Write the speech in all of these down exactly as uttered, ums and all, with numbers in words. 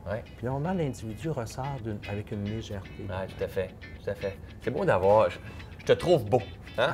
Ouais. Puis normalement, l'individu ressort d'une- avec une légèreté. Oui, tout à fait. Tout à fait. C'est beau d'avoir. Je, je te trouve beau. Hein?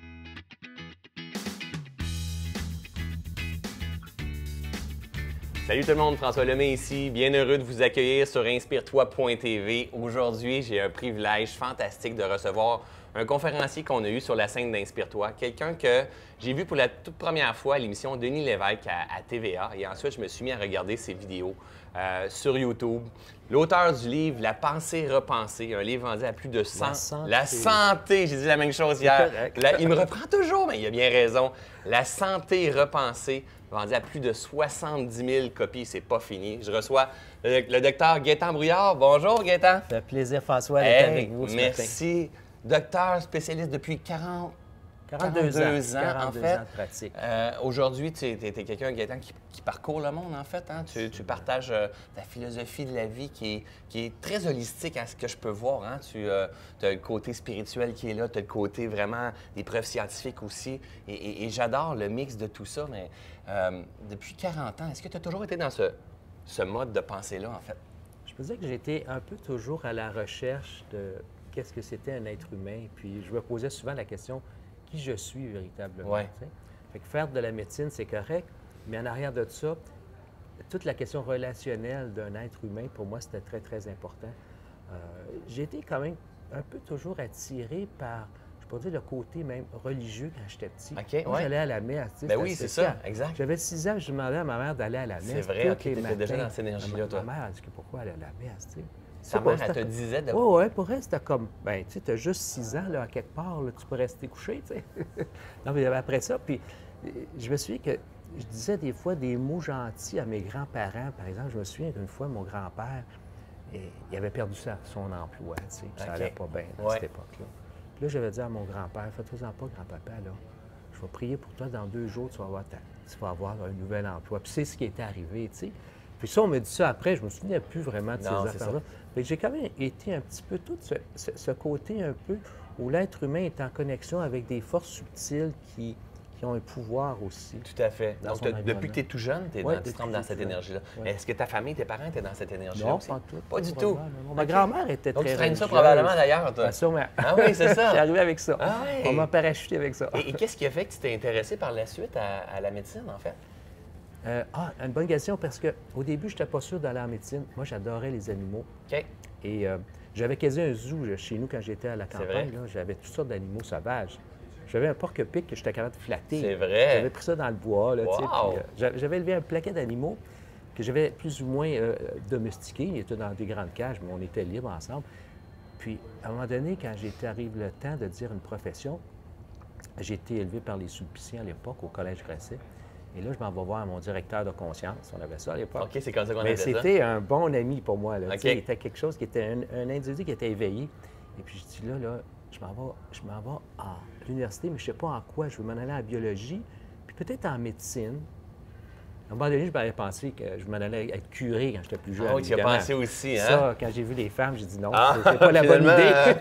Salut tout le monde, François Lemay ici. Bien heureux de vous accueillir sur inspire toi point t v. Aujourd'hui, j'ai un privilège fantastique de recevoir un conférencier qu'on a eu sur la scène d'Inspire-toi, quelqu'un que j'ai vu pour la toute première fois à l'émission Denis Lévesque à, à T V A. Et ensuite, je me suis mis à regarder ses vidéos euh, sur YouTube. L'auteur du livre La pensée repensée, un livre vendu à plus de cent... La santé. La santé, j'ai dit la même chose hier. correct. La- il me reprend toujours, mais il a bien raison. La santé repensée, vendu à plus de soixante-dix mille copies, c'est pas fini. Je reçois le, le docteur Gaétan Brouillard. Bonjour, Gaétan. Ça fait plaisir, François, d'être Hey, avec vous ce matin. merci. Docteur spécialiste depuis quarante, quarante-deux, quarante-deux ans, en quarante-deux fait. ans de pratique. Euh, Aujourd'hui, tu es, quelqu'un, Gaétan, qui, qui parcourt le monde, en fait. Hein? Tu, tu partages euh, ta philosophie de la vie qui est, qui est très holistique à ce que je peux voir. Hein? Tu as le côté spirituel qui est là, tu as le côté vraiment des preuves scientifiques aussi. Et, et- et j'adore le mix de tout ça. Mais euh, depuis quarante ans, est-ce que tu as toujours été dans ce, ce mode de pensée-là, en fait? Je peux dire que j'étais un peu toujours à la recherche de qu'est-ce que c'était un être humain. Puis je me posais souvent la question, qui je suis véritablement? Ouais. tu sais? Fait que faire de la médecine, c'est correct, mais en arrière de ça, toute la question relationnelle d'un être humain, pour moi, c'était très, très important. Euh, j'ai été quand même un peu toujours attiré par, je pourrais dire, le côté même religieux quand j'étais petit. OK, Moi, ouais. j'allais à la messe. tu sais, Ben c'était oui, c'est spécial. ça, exact. J'avais six ans, je demandais à ma mère d'aller à la messe. C'est vrai, tous ok, les t'étais déjà matins. dans cette énergie-là, Ma- toi. Ma mère a dit que pourquoi aller à la messe, tu sais. Ta C'est pas- mère, elle te c'était- disait de... Oui, oui, pour elle, c'était comme, ben, tu sais, t'as juste six ans, là, à quelque part, là, tu peux rester couché, tu sais. Non, mais après ça, puis euh, je me souviens que je disais des fois des mots gentils à mes grands-parents. Par exemple, je me souviens qu'une fois, mon grand-père, eh, il avait perdu sa- son emploi, tu sais, puis ça OK. allait pas bien à Ouais. cette époque-là. Puis là, j'avais dit à mon grand-père, fais-toi-en pas, grand-papa, là, je vais prier pour toi, dans deux jours, tu vas avoir, ta- tu vas avoir un nouvel emploi. Puis c'est ce qui était arrivé, tu sais. Puis ça, on m'a dit ça après, je me souvenais plus vraiment de Non, ces c'est affaires-là. Fait que j'ai quand même été un petit peu tout ce, ce- ce côté un peu où l'être humain est en connexion avec des forces subtiles qui, qui ont un pouvoir aussi. Tout à fait. Dans Donc, son t'as- depuis environnement. que tu es tout jeune, t'es Ouais, dans- tu depuis trempes que dans je suis cette jeune. énergie-là. Ouais. Est-ce que ta famille, tes parents étaient dans cette énergie-là Non, aussi? pas tout. Pas du vraiment, tout. non, non. Ma OK. grand-mère était Donc, très tu traînes ça religieuse. probablement d'ailleurs, toi. Ben, sûrement. Ah oui, c'est ça. Je suis arrivé avec ça. Ah ouais. On m'a parachuté avec ça. Et, et qu'est-ce qui a fait que tu t'es intéressé par la suite à, à la médecine, en fait? Euh, ah, une bonne question, parce qu'au début, je n'étais pas sûr d'aller en médecine. Moi, j'adorais les animaux. OK. Et euh, j'avais quasi un zoo là, chez nous quand j'étais à la C'est campagne. vrai? là. J'avais toutes sortes d'animaux sauvages. J'avais un porc-épic que j'étais capable de flatter. C'est vrai? J'avais pris ça dans le bois. Là, tu sais, Wow! puis, euh, j'a- j'avais élevé un plaquet d'animaux que j'avais plus ou moins euh, domestiqués. Ils étaient dans des grandes cages, mais on était libres ensemble. Puis, à un moment donné, quand j'étais arrivé le temps de dire une profession, j'ai été élevé par les Sulpiciens à l'époque, au Collège Grasset. Et là, je m'en vais voir mon directeur de conscience. On avait ça à l'époque. OK, c'est comme ça qu'on Mais appelle ça. c'était un bon ami pour moi. Là. OK. Tu sais, il était quelque chose qui était un, un individu qui était éveillé. Et puis je dis là, là, je m'en vais, je m'en vais à l'université, mais je ne sais pas en quoi. Je veux m'en aller en biologie, puis peut-être en médecine. À un moment donné, je m'avais pensé que je m'en allais être curé quand j'étais plus jeune. Ah oui, tu y as évidemment. pensé aussi, hein? Ça, quand j'ai vu les femmes, j'ai dit non, Ah, c'est c'est pas la bonne finalement,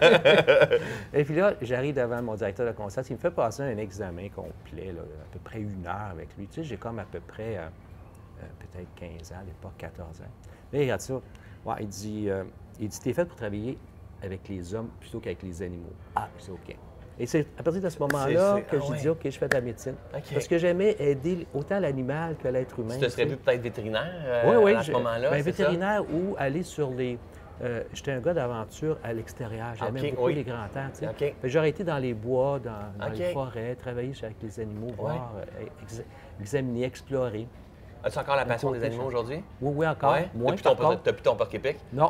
idée. Et puis là, j'arrive devant mon directeur de conscience. Il me fait passer un examen complet, là, à peu près une heure avec lui. Tu sais, j'ai comme à peu près euh, euh, peut-être quinze ans, à l'époque, quatorze ans. Mais regarde ça. Ouais, il dit, euh, il dit, t'es fait pour travailler avec les hommes plutôt qu'avec les animaux. Ah, c'est OK. Et c'est à partir de ce moment-là C'est- c'est- que ah j'ai ouais. dit, OK, je fais de la médecine. OK. Parce que j'aimais aider autant l'animal que l'être humain. Tu te serais tu sais. vu peut-être vétérinaire euh, Oui, oui. à ce je- moment-là, ben, c'est ça? vétérinaire ou aller sur les... euh, J'étais un gars d'aventure à l'extérieur. J'aimais OK, beaucoup oui. les grands temps. tu sais. OK. Fait que j'aurais été dans les bois, dans, dans OK. les forêts, travailler avec les animaux, voir, euh, ex- examiner, explorer. As-tu encore la passion des côté animaux chien. aujourd'hui? Oui, oui, encore. Ouais? Moins, Depuis ton, par contre. t'as plus ton porc-épic? Non.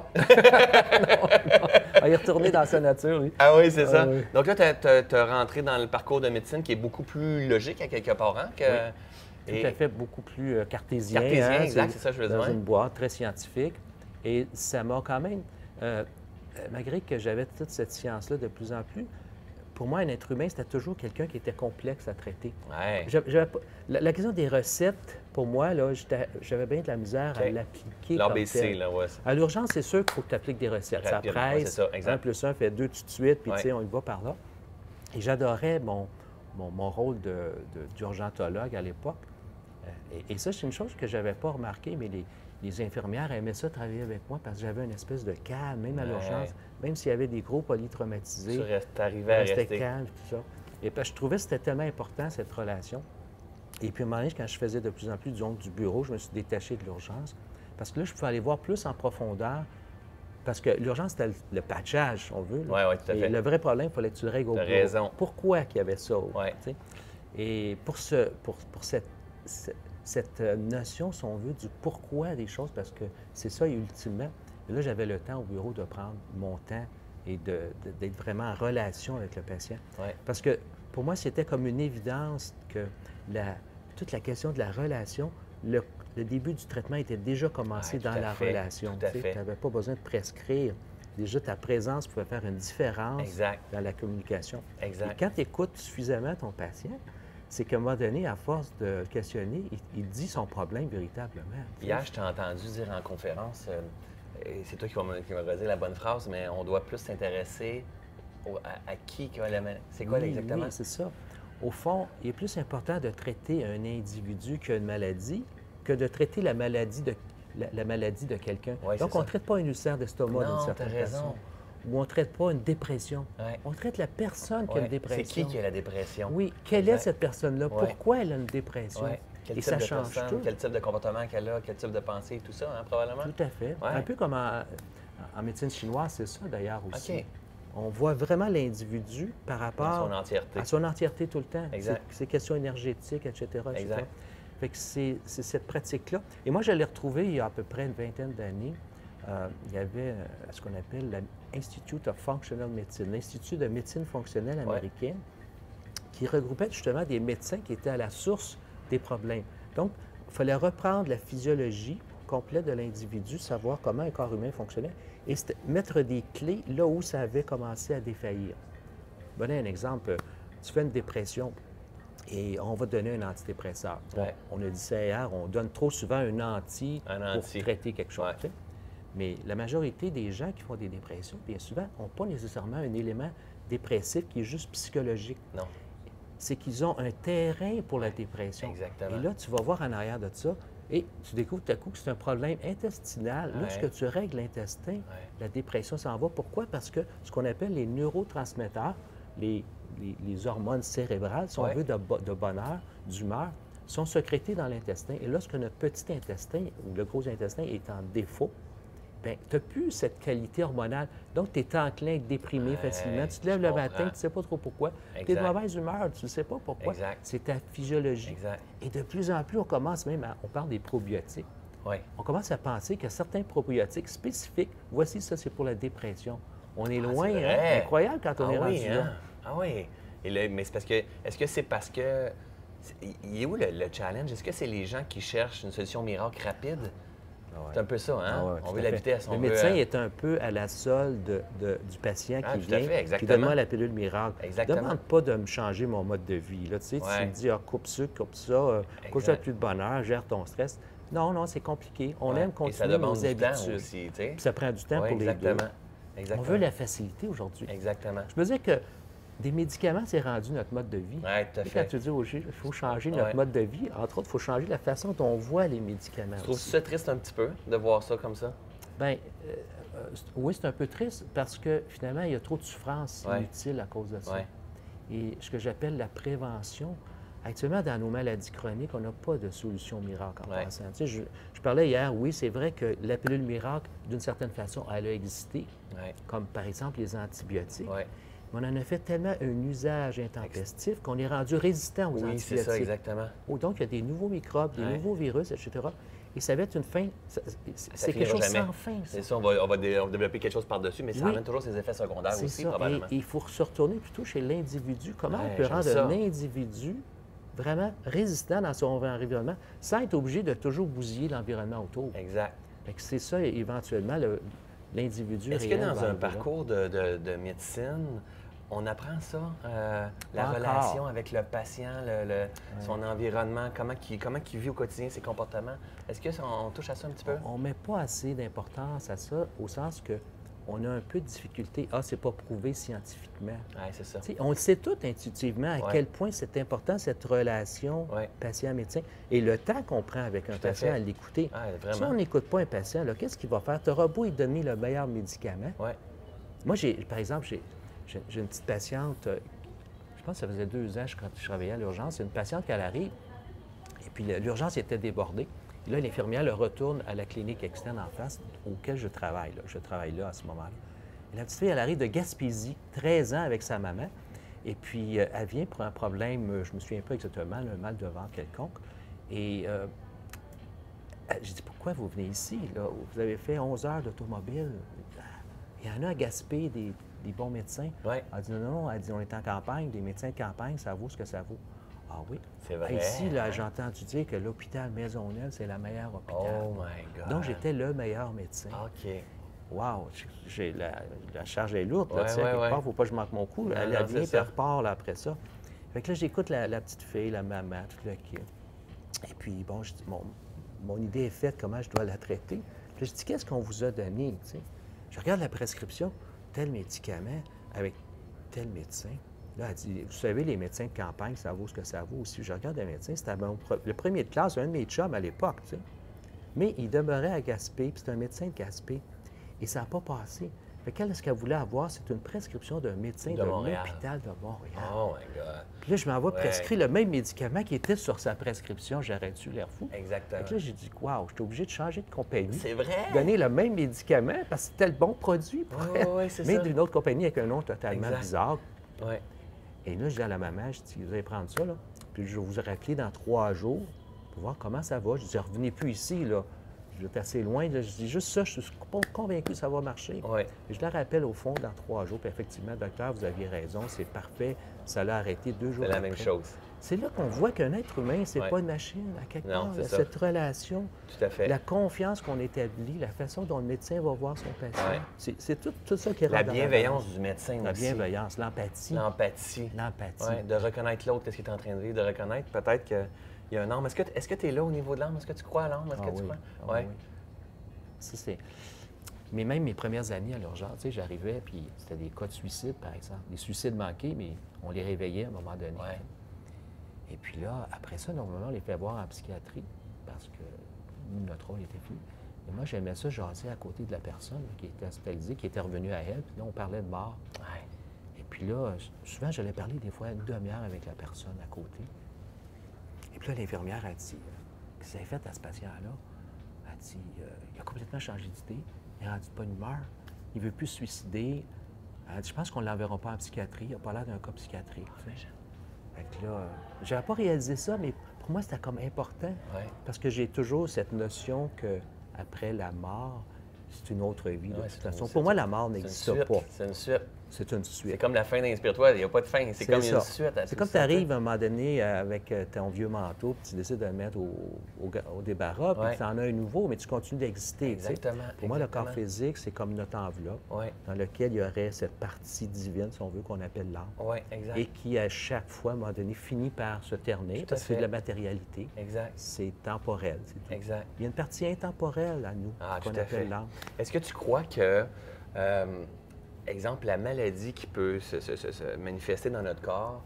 non, non. Il est retourné dans sa nature, lui. Ah oui, c'est ça. Ah oui. Donc là, tu as rentré dans le parcours de médecine qui est beaucoup plus logique à quelque part, hein? Que... Oui. Tout à fait, beaucoup plus euh, cartésien. Cartésien, hein, exact, c'est ça que je veux dire, Dans ouais. une boîte très scientifique. Et ça m'a quand même, euh, euh, malgré que j'avais toute cette science-là de plus en plus, pour moi, un être humain, c'était toujours quelqu'un qui était complexe à traiter. Ouais. J'avais- j'avais pas- la, la question des recettes, pour moi, là, j'étais- j'avais bien de la misère à OK. l'appliquer. L'A comme B C, tel. là, ouais. À l'urgence, c'est sûr qu'il faut que tu appliques des recettes. Ça Rapide, ouais, presse. c'est ça, exact. un plus un fait deux tout de suite, puis Ouais. tu sais, on y va par là. Et j'adorais mon, mon, mon rôle de- de- d'urgentologue à l'époque. Euh, Et, et ça, c'est une chose que je n'avais pas remarqué, mais les, les infirmières aimaient ça travailler avec moi parce que j'avais une espèce de calme, même à Ouais. l'urgence, même s'il y avait des gros polytraumatisés. Tu restes, Je arrivé à restais rester. calme, tout ça. Et puis, je trouvais que c'était tellement important, cette relation. Et puis, à un moment donné, quand je faisais de plus en plus donc, du bureau, je me suis détaché de l'urgence. Parce que là, je pouvais aller voir plus en profondeur. Parce que l'urgence, c'était le, le patchage, si on veut. Oui, oui, tout à Et fait. le vrai problème, il fallait que tu le règles au T'as bureau. raison. Pourquoi qu'il y avait ça? Ouais. tu sais? Et pour, ce, pour, pour cette, ce- cette euh, notion, si on veut, du pourquoi des choses, parce que c'est ça, ultimement. Et là, j'avais le temps au bureau de prendre mon temps et de- de- d'être vraiment en relation avec le patient. Ouais. Parce que pour moi, c'était comme une évidence que la, toute la question de la relation, le, le début du traitement était déjà commencé Ouais, tout dans à la fait, relation. tout à Tu fait. n'avais pas besoin de prescrire. Déjà, ta présence pouvait faire une différence Exact. dans la communication. Exact. Et quand tu écoutes suffisamment ton patient, c'est qu'à un moment donné, à force de le questionner, il, il dit son problème véritablement. tu sais. Hier, je t'ai entendu dire en conférence, euh, et c'est toi qui vas me, qui vas me redire la bonne phrase, mais on doit plus s'intéresser au- à, à qui qui a la maladie. C'est quoi Oui, exactement? Oui, c'est ça. Au fond, il est plus important de traiter un individu qui a une maladie que de traiter la maladie de, la, la maladie de quelqu'un. Oui, Donc, c'est on ça. ne traite pas une ulcère d'estomac d'une Non, certaine t'as raison. façon. Ou on ne traite pas une dépression. Ouais. On traite la personne qui a Ouais. une dépression. C'est qui qui a la dépression? Oui, quelle est Exact. cette personne-là? Ouais. Pourquoi elle a une dépression? Ouais. Quel Et type ça de change personne, tout. quel type de comportement qu'elle a, quel type de pensée, tout ça, hein, probablement? Tout à fait. Ouais. Un peu comme en, en médecine chinoise, c'est ça d'ailleurs aussi. OK. On voit vraiment l'individu par rapport Dans son entièreté. à son entièreté tout le temps. Exact. C'est- Ces questions énergétiques, et cetera et cetera. Exact. Fait que c'est c'est cette pratique-là. Et moi, je l'ai retrouvée il y a à peu près une vingtaine d'années. Euh, il y avait euh, ce qu'on appelle l'Institute of Functional Medicine, l'Institut de médecine fonctionnelle Ouais. américaine, qui regroupait justement des médecins qui étaient à la source des problèmes. Donc, il fallait reprendre la physiologie complète de l'individu, savoir comment un corps humain fonctionnait, et c'était mettre des clés là où ça avait commencé à défaillir. Donner un exemple, tu fais une dépression et on va te donner un antidépresseur. Bon, Ouais. on a dit ça hier, on donne trop souvent un anti Un pour anti. traiter quelque chose. Ouais. tu sais. Mais la majorité des gens qui font des dépressions, bien souvent, n'ont pas nécessairement un élément dépressif qui est juste psychologique. Non. C'est qu'ils ont un terrain pour la dépression. Exactement. Et là, tu vas voir en arrière de ça et tu découvres tout à coup que c'est un problème intestinal. Ouais. Lorsque tu règles l'intestin, la dépression s'en va. Pourquoi? Parce que ce qu'on appelle les neurotransmetteurs, les, les- les hormones cérébrales, si on Ouais. veut, de, bo- de bonheur, d'humeur, sont sécrétées dans l'intestin. Et lorsque notre petit intestin ou le gros intestin est en défaut, bien, tu n'as plus cette qualité hormonale. Donc, tu es enclin à être déprimé Ouais, facilement. Tu te lèves je le comprends. matin, tu ne sais pas trop pourquoi. Tu es de Exact. mauvaise humeur, tu ne sais pas pourquoi. Exact. C'est ta physiologie. Exact. Et de plus en plus, on commence même à... On parle des probiotiques. Oui. On commence à penser que certains probiotiques spécifiques, voici, ça, c'est pour la dépression. On est Ah, loin, c'est hein? vrai. Incroyable quand on ah est oui, rendu hein? là. Ah oui. Et là, mais c'est parce que. Est-ce que c'est parce que. c'est- Il est où le, le challenge? Est-ce que c'est les gens qui cherchent une solution miracle rapide? C'est un peu ça, hein? Ah ouais, on tout veut à la fait. vitesse. Le on veut, médecin euh, est un peu à la solde de- de- du patient Ah, qui tout à vient, fait, qui exactement. demande la pilule miracle. Exactement. Ne demande pas de me changer mon mode de vie. Là. Tu sais, Ouais. tu me dis, ah, coupe ça, coupe ça, euh, couche Exact. plus de bonheur, gère ton stress. Non, non, c'est compliqué. On ouais. aime Et ça continuer demande nos du habitudes. temps aussi, tu sais. Puis ça prend du temps Ouais, pour les deux. exactement. Exactement. On veut la facilité aujourd'hui. Exactement. Je me disais que des médicaments, c'est rendu notre mode de vie. Oui, tout à Tu sais, fait. quand tu dis au il faut changer notre Ouais. mode de vie, entre autres, il faut changer la façon dont on voit les médicaments. Tu trouves aussi. ça triste un petit peu de voir ça comme ça? Bien, euh, euh, c'est- oui, c'est un peu triste parce que finalement, il y a trop de souffrance Ouais. inutile à cause de ça. Ouais. Et ce que j'appelle la prévention, actuellement, dans nos maladies chroniques, on n'a pas de solution miracle en Ouais. passant. Tu sais, je, je parlais hier, oui, c'est vrai que la pilule miracle, d'une certaine façon, elle a existé, Oui. comme par exemple les antibiotiques. Oui. Mais on en a fait tellement un usage intempestif qu'on est rendu résistant aux Oui, c'est antibiotiques. ça, exactement. Oh, donc, il y a des nouveaux microbes, des Ouais. nouveaux virus, et cetera. Et ça va être une fin. ça- C'est c'est quelque finira chose jamais. sans fin, ça. C'est ça, on va, on va dé- on va développer quelque chose par-dessus, mais ça Oui. amène toujours ses effets secondaires C'est aussi, ça. probablement. Et et il faut se retourner plutôt chez l'individu. Comment Ouais, on peut j'aime rendre ça. un individu vraiment résistant dans son environnement sans être obligé de toujours bousiller l'environnement autour? Exact. Fait que c'est ça, éventuellement, le- l'individu Est-ce que réel dans va un arriver là. parcours de, de- de médecine, on apprend ça, euh, la Pas encore. relation avec le patient, le- le- son environnement, comment il, comment il vit au quotidien ses comportements? Est-ce qu'on touche à ça un petit peu? On ne met pas assez d'importance à ça, au sens que on a un peu de difficulté. Ah, c'est pas prouvé scientifiquement. Oui, c'est ça. T'sais, on le sait tout intuitivement à Ouais. quel point c'est important, cette relation Ouais. patient-médecin. Et le temps qu'on prend avec un Tout à patient fait. à l'écouter. Ah, Si vraiment. on n'écoute pas un patient, là, qu'est-ce qu'il va faire? Tu auras beau lui donner le meilleur médicament. Oui. Moi, j'ai, par exemple, j'ai, j'ai j'ai une petite patiente, euh, je pense que ça faisait deux ans que je, je travaillais à l'urgence. C'est une patiente qui arrive, et puis le- l'urgence était débordée. Et là, l'infirmière le retourne à la clinique externe en face auquel je travaille. Là. Je travaille là à ce moment-là. Et la petite fille, elle arrive de Gaspésie, treize ans avec sa maman. Et puis, euh, elle vient pour un problème, euh, je me souviens pas exactement, un mal de ventre quelconque. Et euh, elle- je dis, pourquoi vous venez ici? Là? Vous avez fait onze heures d'automobile. Il y en a à Gaspé, des, des bons médecins. Ouais. Elle dit, non, non, elle dit, on est en campagne, des médecins de campagne, ça vaut ce que ça vaut. Ah oui? C'est vrai. Ah, ici, là, j'ai entendu dire que l'hôpital Maisonneuve, c'est le meilleur hôpital. Oh my God. Donc, j'étais le meilleur médecin. OK. Wow! J'ai, la, la charge est lourde, là, Ouais, tu sais, ouais, quelque ouais. part, il ne faut pas que je manque mon coup. Non, Elle, non, elle c'est vient, puis ça. elle repart là, après ça. Fait que là, j'écoute la, la petite fille, la maman, tout le kit. Et puis, bon, je dis, mon, mon idée est faite, comment je dois la traiter. Puis là, je dis, qu'est-ce qu'on vous a donné, tu sais? Je regarde la prescription, tel médicament avec tel médecin. Là, elle dit, vous savez, les médecins de campagne, ça vaut ce que ça vaut aussi. Je regarde le médecin, c'était mon pre- le premier de classe, un de mes chums à l'époque, tu sais. Mais il demeurait à Gaspé, puis c'est un médecin de Gaspé. Et ça n'a pas passé. Fait qu'elle, ce qu'elle voulait avoir, c'est une prescription d'un médecin De de, Montréal. l'hôpital de Montréal. Oh my God. Puis là, je m'envoie Ouais. prescrire le même médicament qui était sur sa prescription. J'aurais-tu l'air fou? Exactement. Fait que là, j'ai dit, waouh, j'étais obligé de changer de compagnie. C'est vrai? Donner le même médicament parce que c'était le bon produit pour Oui, elle. oui, oui, c'est Mais ça. d'une autre compagnie avec un nom totalement Exact. bizarre. Oui. Et là, je dis à la maman, je dis, vous allez prendre ça, là. Puis je vais vous rappeler dans trois jours pour voir comment ça va. Je dis, revenez plus ici, là. Je vais être assez loin. Là. Je dis juste ça, je suis pas convaincu que ça va marcher. Oui. Et je la rappelle au fond dans trois jours. Puis effectivement, docteur, vous aviez raison, c'est parfait. Ça l'a arrêté deux jours C'est la après. même chose. C'est là qu'on voit qu'un être humain, c'est Ouais. pas une machine, à quelque Non, part. c'est là, ça. cette relation, Tout à fait. la confiance qu'on établit, la façon dont le médecin va voir son patient. Ouais. C'est, c'est tout, tout ça qui La rentre dans bienveillance balance. du médecin La aussi. bienveillance, l'empathie. L'empathie. L'empathie. Ouais, de reconnaître l'autre, qu'est-ce qu'il est en train de vivre, de reconnaître peut-être qu'il y a un âme. Est-ce que est-ce que tu es là au niveau de l'âme? Est-ce que tu crois à l'âme? Est-ce Ah que tu oui. crois? Ah Ouais. oui. Ça, c'est... Mais même mes premières années à l'urgence, tu sais, j'arrivais, puis c'était des cas de suicide, par exemple. Des suicides manqués, mais on les réveillait à un moment donné. Ouais. Et puis là, après ça, normalement, on les fait voir en psychiatrie, parce que nous, notre rôle était fini. Et moi, j'aimais ça jaser à côté de la personne là, qui était hospitalisée, qui était revenue à elle, puis là, on parlait de mort. Ouais. Et puis là, souvent, j'allais parler des fois une demi-heure avec la personne à côté. Et puis là, l'infirmière a dit, euh, qu'est-ce que ça a fait à ce patient-là? Elle a dit, euh, il a complètement changé d'idée, il est rendu de bonne humeur, il ne veut plus se suicider. Elle a dit, je pense qu'on ne l'enverra pas en psychiatrie, il n'a pas l'air d'un cas psychiatrique. tu sais. Fait que là, euh, j'avais pas réalisé ça, mais pour moi, c'était comme important. Ouais. Parce que j'ai toujours cette notion que après la mort, c'est une autre vie, de Ouais, toute c'est façon. une- Pour moi, c'est- la mort C'est une n'existe suite. pas. C'est une suite. C'est une C'est suite. comme la fin d'Inspire-toi, il n'y a pas de fin. C'est comme ça. une suite à C'est tout comme ça, tu arrives à un moment donné euh, avec euh, ton vieux manteau, puis tu décides de le mettre au, au, ga- au débarras, puis Ouais. tu en as un nouveau, mais tu continues d'exister. tu sais. Exactement. Pour moi, le corps exactement. physique, c'est comme notre enveloppe Oui, dans lequel il y aurait cette partie divine, si on veut, qu'on appelle l'âme, oui, exact. et qui, à chaque fois, à un moment donné, finit par se ternir, Tout à parce que c'est de fait. la matérialité. Exact. C'est temporel, c'est tout. Exact. Il y a une partie intemporelle à nous, Ah, qu'on tout à appelle fait. l'âme. Est-ce que tu crois que, euh, exemple, la maladie qui peut se, se- se- se manifester dans notre corps,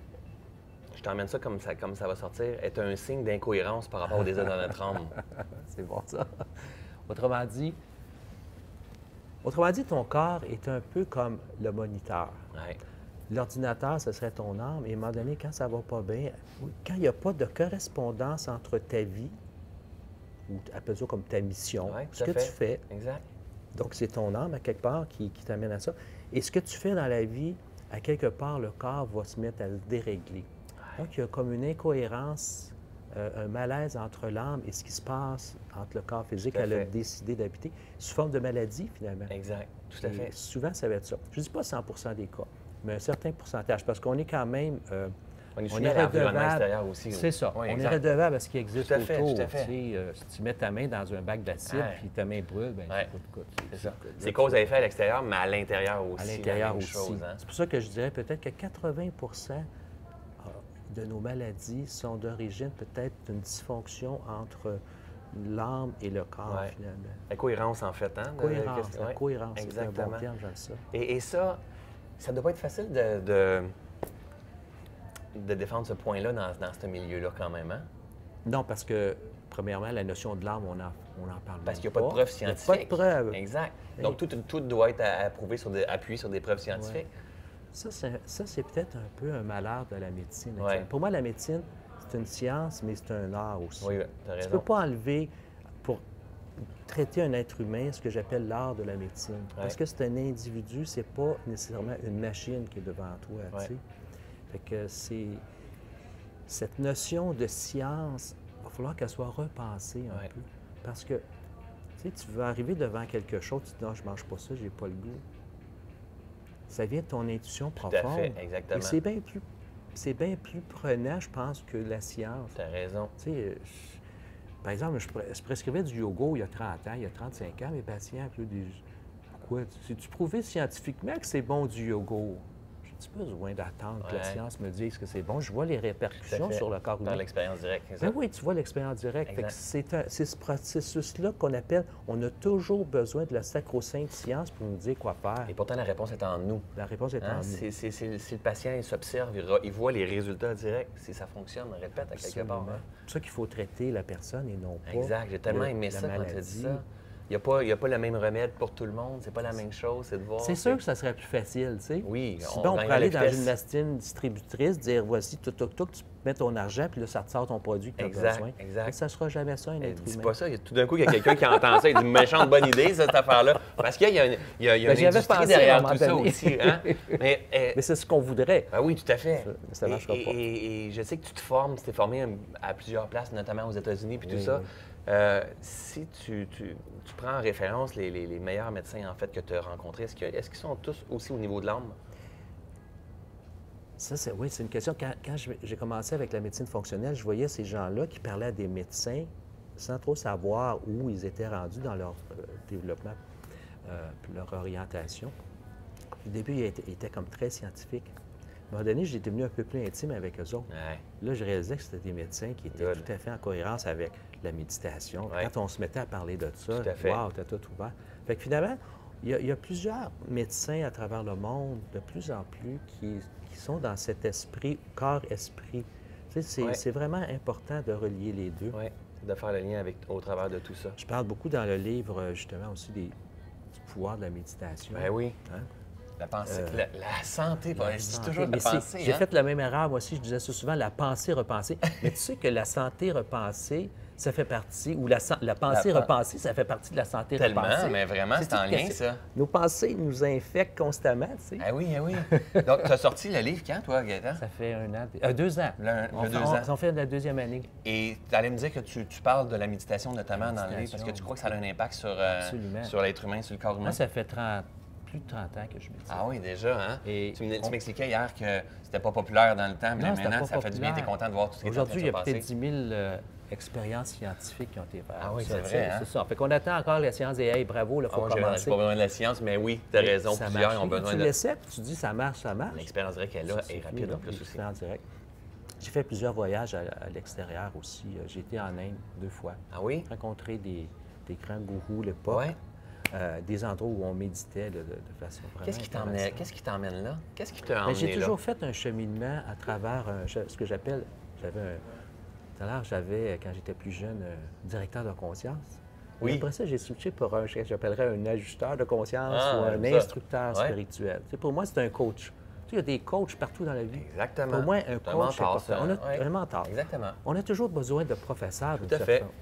je t'emmène ça comme, ça comme ça va sortir, est un signe d'incohérence par rapport au désir dans notre âme? C'est bon, ça. Autrement dit, autrement dit, ton corps est un peu comme le moniteur. Ouais. L'ordinateur, ce serait ton âme, et à un moment donné, quand ça va pas bien, quand il n'y a pas de correspondance entre ta vie, ou appelle ça comme ta mission, Ouais, tout ce à que fait. tu fais, Exact. donc c'est ton âme à quelque part qui, qui t'amène à ça, et ce que tu fais dans la vie, à quelque part, le corps va se mettre à se dérégler. Donc, il y a comme une incohérence, euh, un malaise entre l'âme et ce qui se passe entre le corps physique Tout à qu'elle a fait. décidé d'habiter, sous forme de maladie, finalement. Exact. Tout à Et fait. souvent, ça va être ça. Je ne dis pas cent pour cent des cas, mais un certain pourcentage, parce qu'on est quand même... euh, On est on soumis est à l'environnement redevable. extérieur aussi. C'est ça. Oui, on exact. est redevable à ce qui existe Tout à fait, autour. tout à fait. Tu sais, euh, si tu mets ta main dans un bac d'acide Ouais. puis ta main brûle, bien, Ouais. écoute, écoute, C'est ça. là, C'est tu- cause à effet à l'extérieur, mais à l'intérieur aussi. à la l'intérieur même aussi. chose, hein. C'est pour ça que je dirais peut-être que quatre-vingts pour cent de nos maladies sont d'origine peut-être d'une dysfonction entre l'âme et le corps, Ouais. finalement. La cohérence, en fait, hein? de- Cohérence, que- la ouais. cohérence, c'est un Exactement. bon terme, j'aime ça. Et, et ça, ça doit pas être facile de, de, de défendre ce point-là dans, dans ce milieu-là, quand même, hein? Non, parce que, premièrement, la notion de l'âme, on en, on en parle Parce même qu'il n'y a pas de preuves Il y a scientifiques. pas de preuves. Exact. Et- Donc, tout, tout doit être approuvé sur des, appuyé sur des preuves scientifiques. Ça, c'est, ça, c'est peut-être un peu un malheur de la médecine. Ouais. Pour moi, la médecine, c'est une science, mais c'est un art aussi. Oui, tu as Tu raison. ne peux pas enlever, pour traiter un être humain, ce que j'appelle l'art de la médecine. Parce que c'est un individu, c'est pas nécessairement une machine qui est devant toi, tu Ouais. sais. Fait que c'est... Cette notion de science, il va falloir qu'elle soit repensée un Ouais. peu. Parce que, tu sais, tu veux arriver devant quelque chose, tu te dis « Non, je mange pas ça, j'ai pas le goût ». Ça vient de ton intuition Tout à profonde. fait, exactement. Et c'est bien plus, c'est bien plus prenant, je pense, que la science. Tu as raison. Tu sais, euh, je- par exemple, je, pres- je prescrivais du yoga il y a trente ans, il y a trente-cinq ans, mes patients, puis là, des, pourquoi? C'est-tu prouvé scientifiquement que c'est bon du yoga? J'ai-tu besoin d'attendre que la Ouais. science me dise que c'est bon? Je vois les Tout à répercussions fait. sur le corps Dans humain. l'expérience directe. Ben exact. oui, tu vois l'expérience directe. Fait que Exact. C'est un- c'est ce processus-là qu'on appelle, on a toujours besoin de la sacro-sainte science pour nous dire quoi faire. Et pourtant, la réponse est en nous. La réponse est Hein? en nous. C'est- c'est- c'est- si le patient il s'observe, il, ra- il voit les résultats directs. Si ça fonctionne, on répète à quelque part. Absolument. hein. C'est pour ça qu'il faut traiter la personne et non pas. Exact. J'ai tellement le- aimé la ça quand tu as dit maladie. ça. Il n'y a, pas- il y a pas le même remède pour tout le monde. C'est pas la même chose. C'est de voir. C'est sûr que ça serait plus facile, tu sais. Oui, on Sinon, on gagne pourrait à aller la dans vitesse. une machine distributrice, dire voici, tout, tout, tout, tu mets ton argent, puis là, ça te sort ton produit que tu as Exact, besoin. exact. Mais ça ne sera jamais ça, un Eh, être dis humain. pas ça. Il y a- Tout d'un coup, il y a quelqu'un qui entend ça. Il dit méchante bonne idée, ça, cette affaire-là. Parce qu'il y a une, il y a, il y a Ben, une j'y avais industrie pensé à un derrière moment tout ça donné. aussi. Hein? Mais, eh, Mais c'est ce qu'on voudrait. ah oui, tout à fait. Ça- ça Et- marchera et, pas. Et, et je sais que tu te formes, tu t'es formé à, à plusieurs places, notamment aux États-Unis puis Oui, tout ça. oui. Euh, si tu, tu- tu prends en référence les, les- les meilleurs médecins en fait que tu as rencontrés, est-ce que- est-ce qu'ils sont tous aussi au niveau de l'âme? Ça, c'est, oui, c'est une question. Quand, quand je- j'ai commencé avec la médecine fonctionnelle, je voyais ces gens-là qui parlaient à des médecins sans trop savoir où ils étaient rendus dans leur euh, développement, euh, puis leur orientation. Au début, ils étaient, ils étaient comme très scientifiques. À un moment donné, j'ai devenu un peu plus intime avec eux autres. Ouais. Là, je réalisais que c'était des médecins qui étaient Good. tout à fait en cohérence avec la méditation. Ouais. Quand on se mettait à parler de ça, Tout à fait. wow, t'as tout ouvert. Fait que finalement, il y, a, il y a plusieurs médecins à travers le monde, de plus en plus, qui, qui sont dans cet esprit, corps-esprit. Tu sais, c'est, Ouais. c'est vraiment important de relier les deux. Oui, de faire le lien avec, au travers de tout ça. Je parle beaucoup dans le livre, justement, aussi des, du pouvoir de la méditation. Ben oui. Hein? La pensée, Euh, la, la santé, La je dis santé. toujours la Mais c'est- pensée. J'ai hein? fait la même erreur, moi aussi, je disais ça souvent, la pensée repensée. Mais tu sais que la santé repensée, ça fait partie, ou la, san- la pensée pen- repensée, ça fait partie de la santé Tellement, repensée. mais vraiment, c'est tout en que lien, c'est- ça. Nos pensées nous infectent constamment, tu sais. Ah oui, ah oui. Donc, tu as sorti le livre quand, toi, Gaëtan? Ça fait un an, euh, deux ans. Le- on, le fait- deux on- ans. on fait la deuxième année. Et tu allais me dire que tu, tu parles de la méditation notamment dans le livre parce que Méditation, tu crois que ça a un impact sur, euh, Absolument. sur l'être humain, sur le corps humain. Moi, ça fait trente, plus de trente ans que je médite. Ah oui, déjà, hein? Et tu me- tu on- m'expliquais hier que c'était pas populaire dans le temps, mais Non, là, c'était maintenant, pas ça fait du bien, tu es populaire. content de voir tout ce qui est en train de Aujourd'hui, il se y a peut-être passer. dix mille euh, expériences scientifiques qui ont été faites. Ah oui, Ça, c'est tu vrai, sais, hein? C'est ça. Fait qu'on attend encore la science et hey, bravo, il Ah, faut moi, j'ai j'ai commencer. pas besoin de la science, mais oui, tu as Mais raison, ça plusieurs marche. ont besoin Tu de... l'essaies, puis tu dis ça marche, ça marche. L'expérience directe qu'elle a C'est est fini, rapide là, en plus aussi. l'expérience directe. J'ai fait plusieurs voyages à, à l'extérieur aussi. Euh, J'ai été en Inde deux fois. Ah oui? Rencontré des, des grands gourous à l'époque. Ouais. Euh, des endroits où on méditait là, de, de façon vraiment Qu'est-ce qui t'emmène intéressante. Qu'est-ce qui t'emmène là? Qu'est-ce qui t'a Ben, emmené j'ai là? toujours fait un cheminement à travers un- je- ce que j'appelle, j'avais un, tout à l'heure, j'avais, quand j'étais plus jeune, un directeur de conscience. Oui. Et après ça, j'ai switché pour un, ce que j'appellerais un ajusteur de conscience Ah, ou un j'aime ça. instructeur Ouais. spirituel. Tu sais, pour moi, c'est un coach. Tu sais, il y a des coachs partout dans la vie. Exactement. Pour moi, un C'est un coach, c'est mentor, pas ça. ça. On a Ouais. un mentor. Exactement. On a toujours besoin de professeurs. Tout d'une à fait. certaine-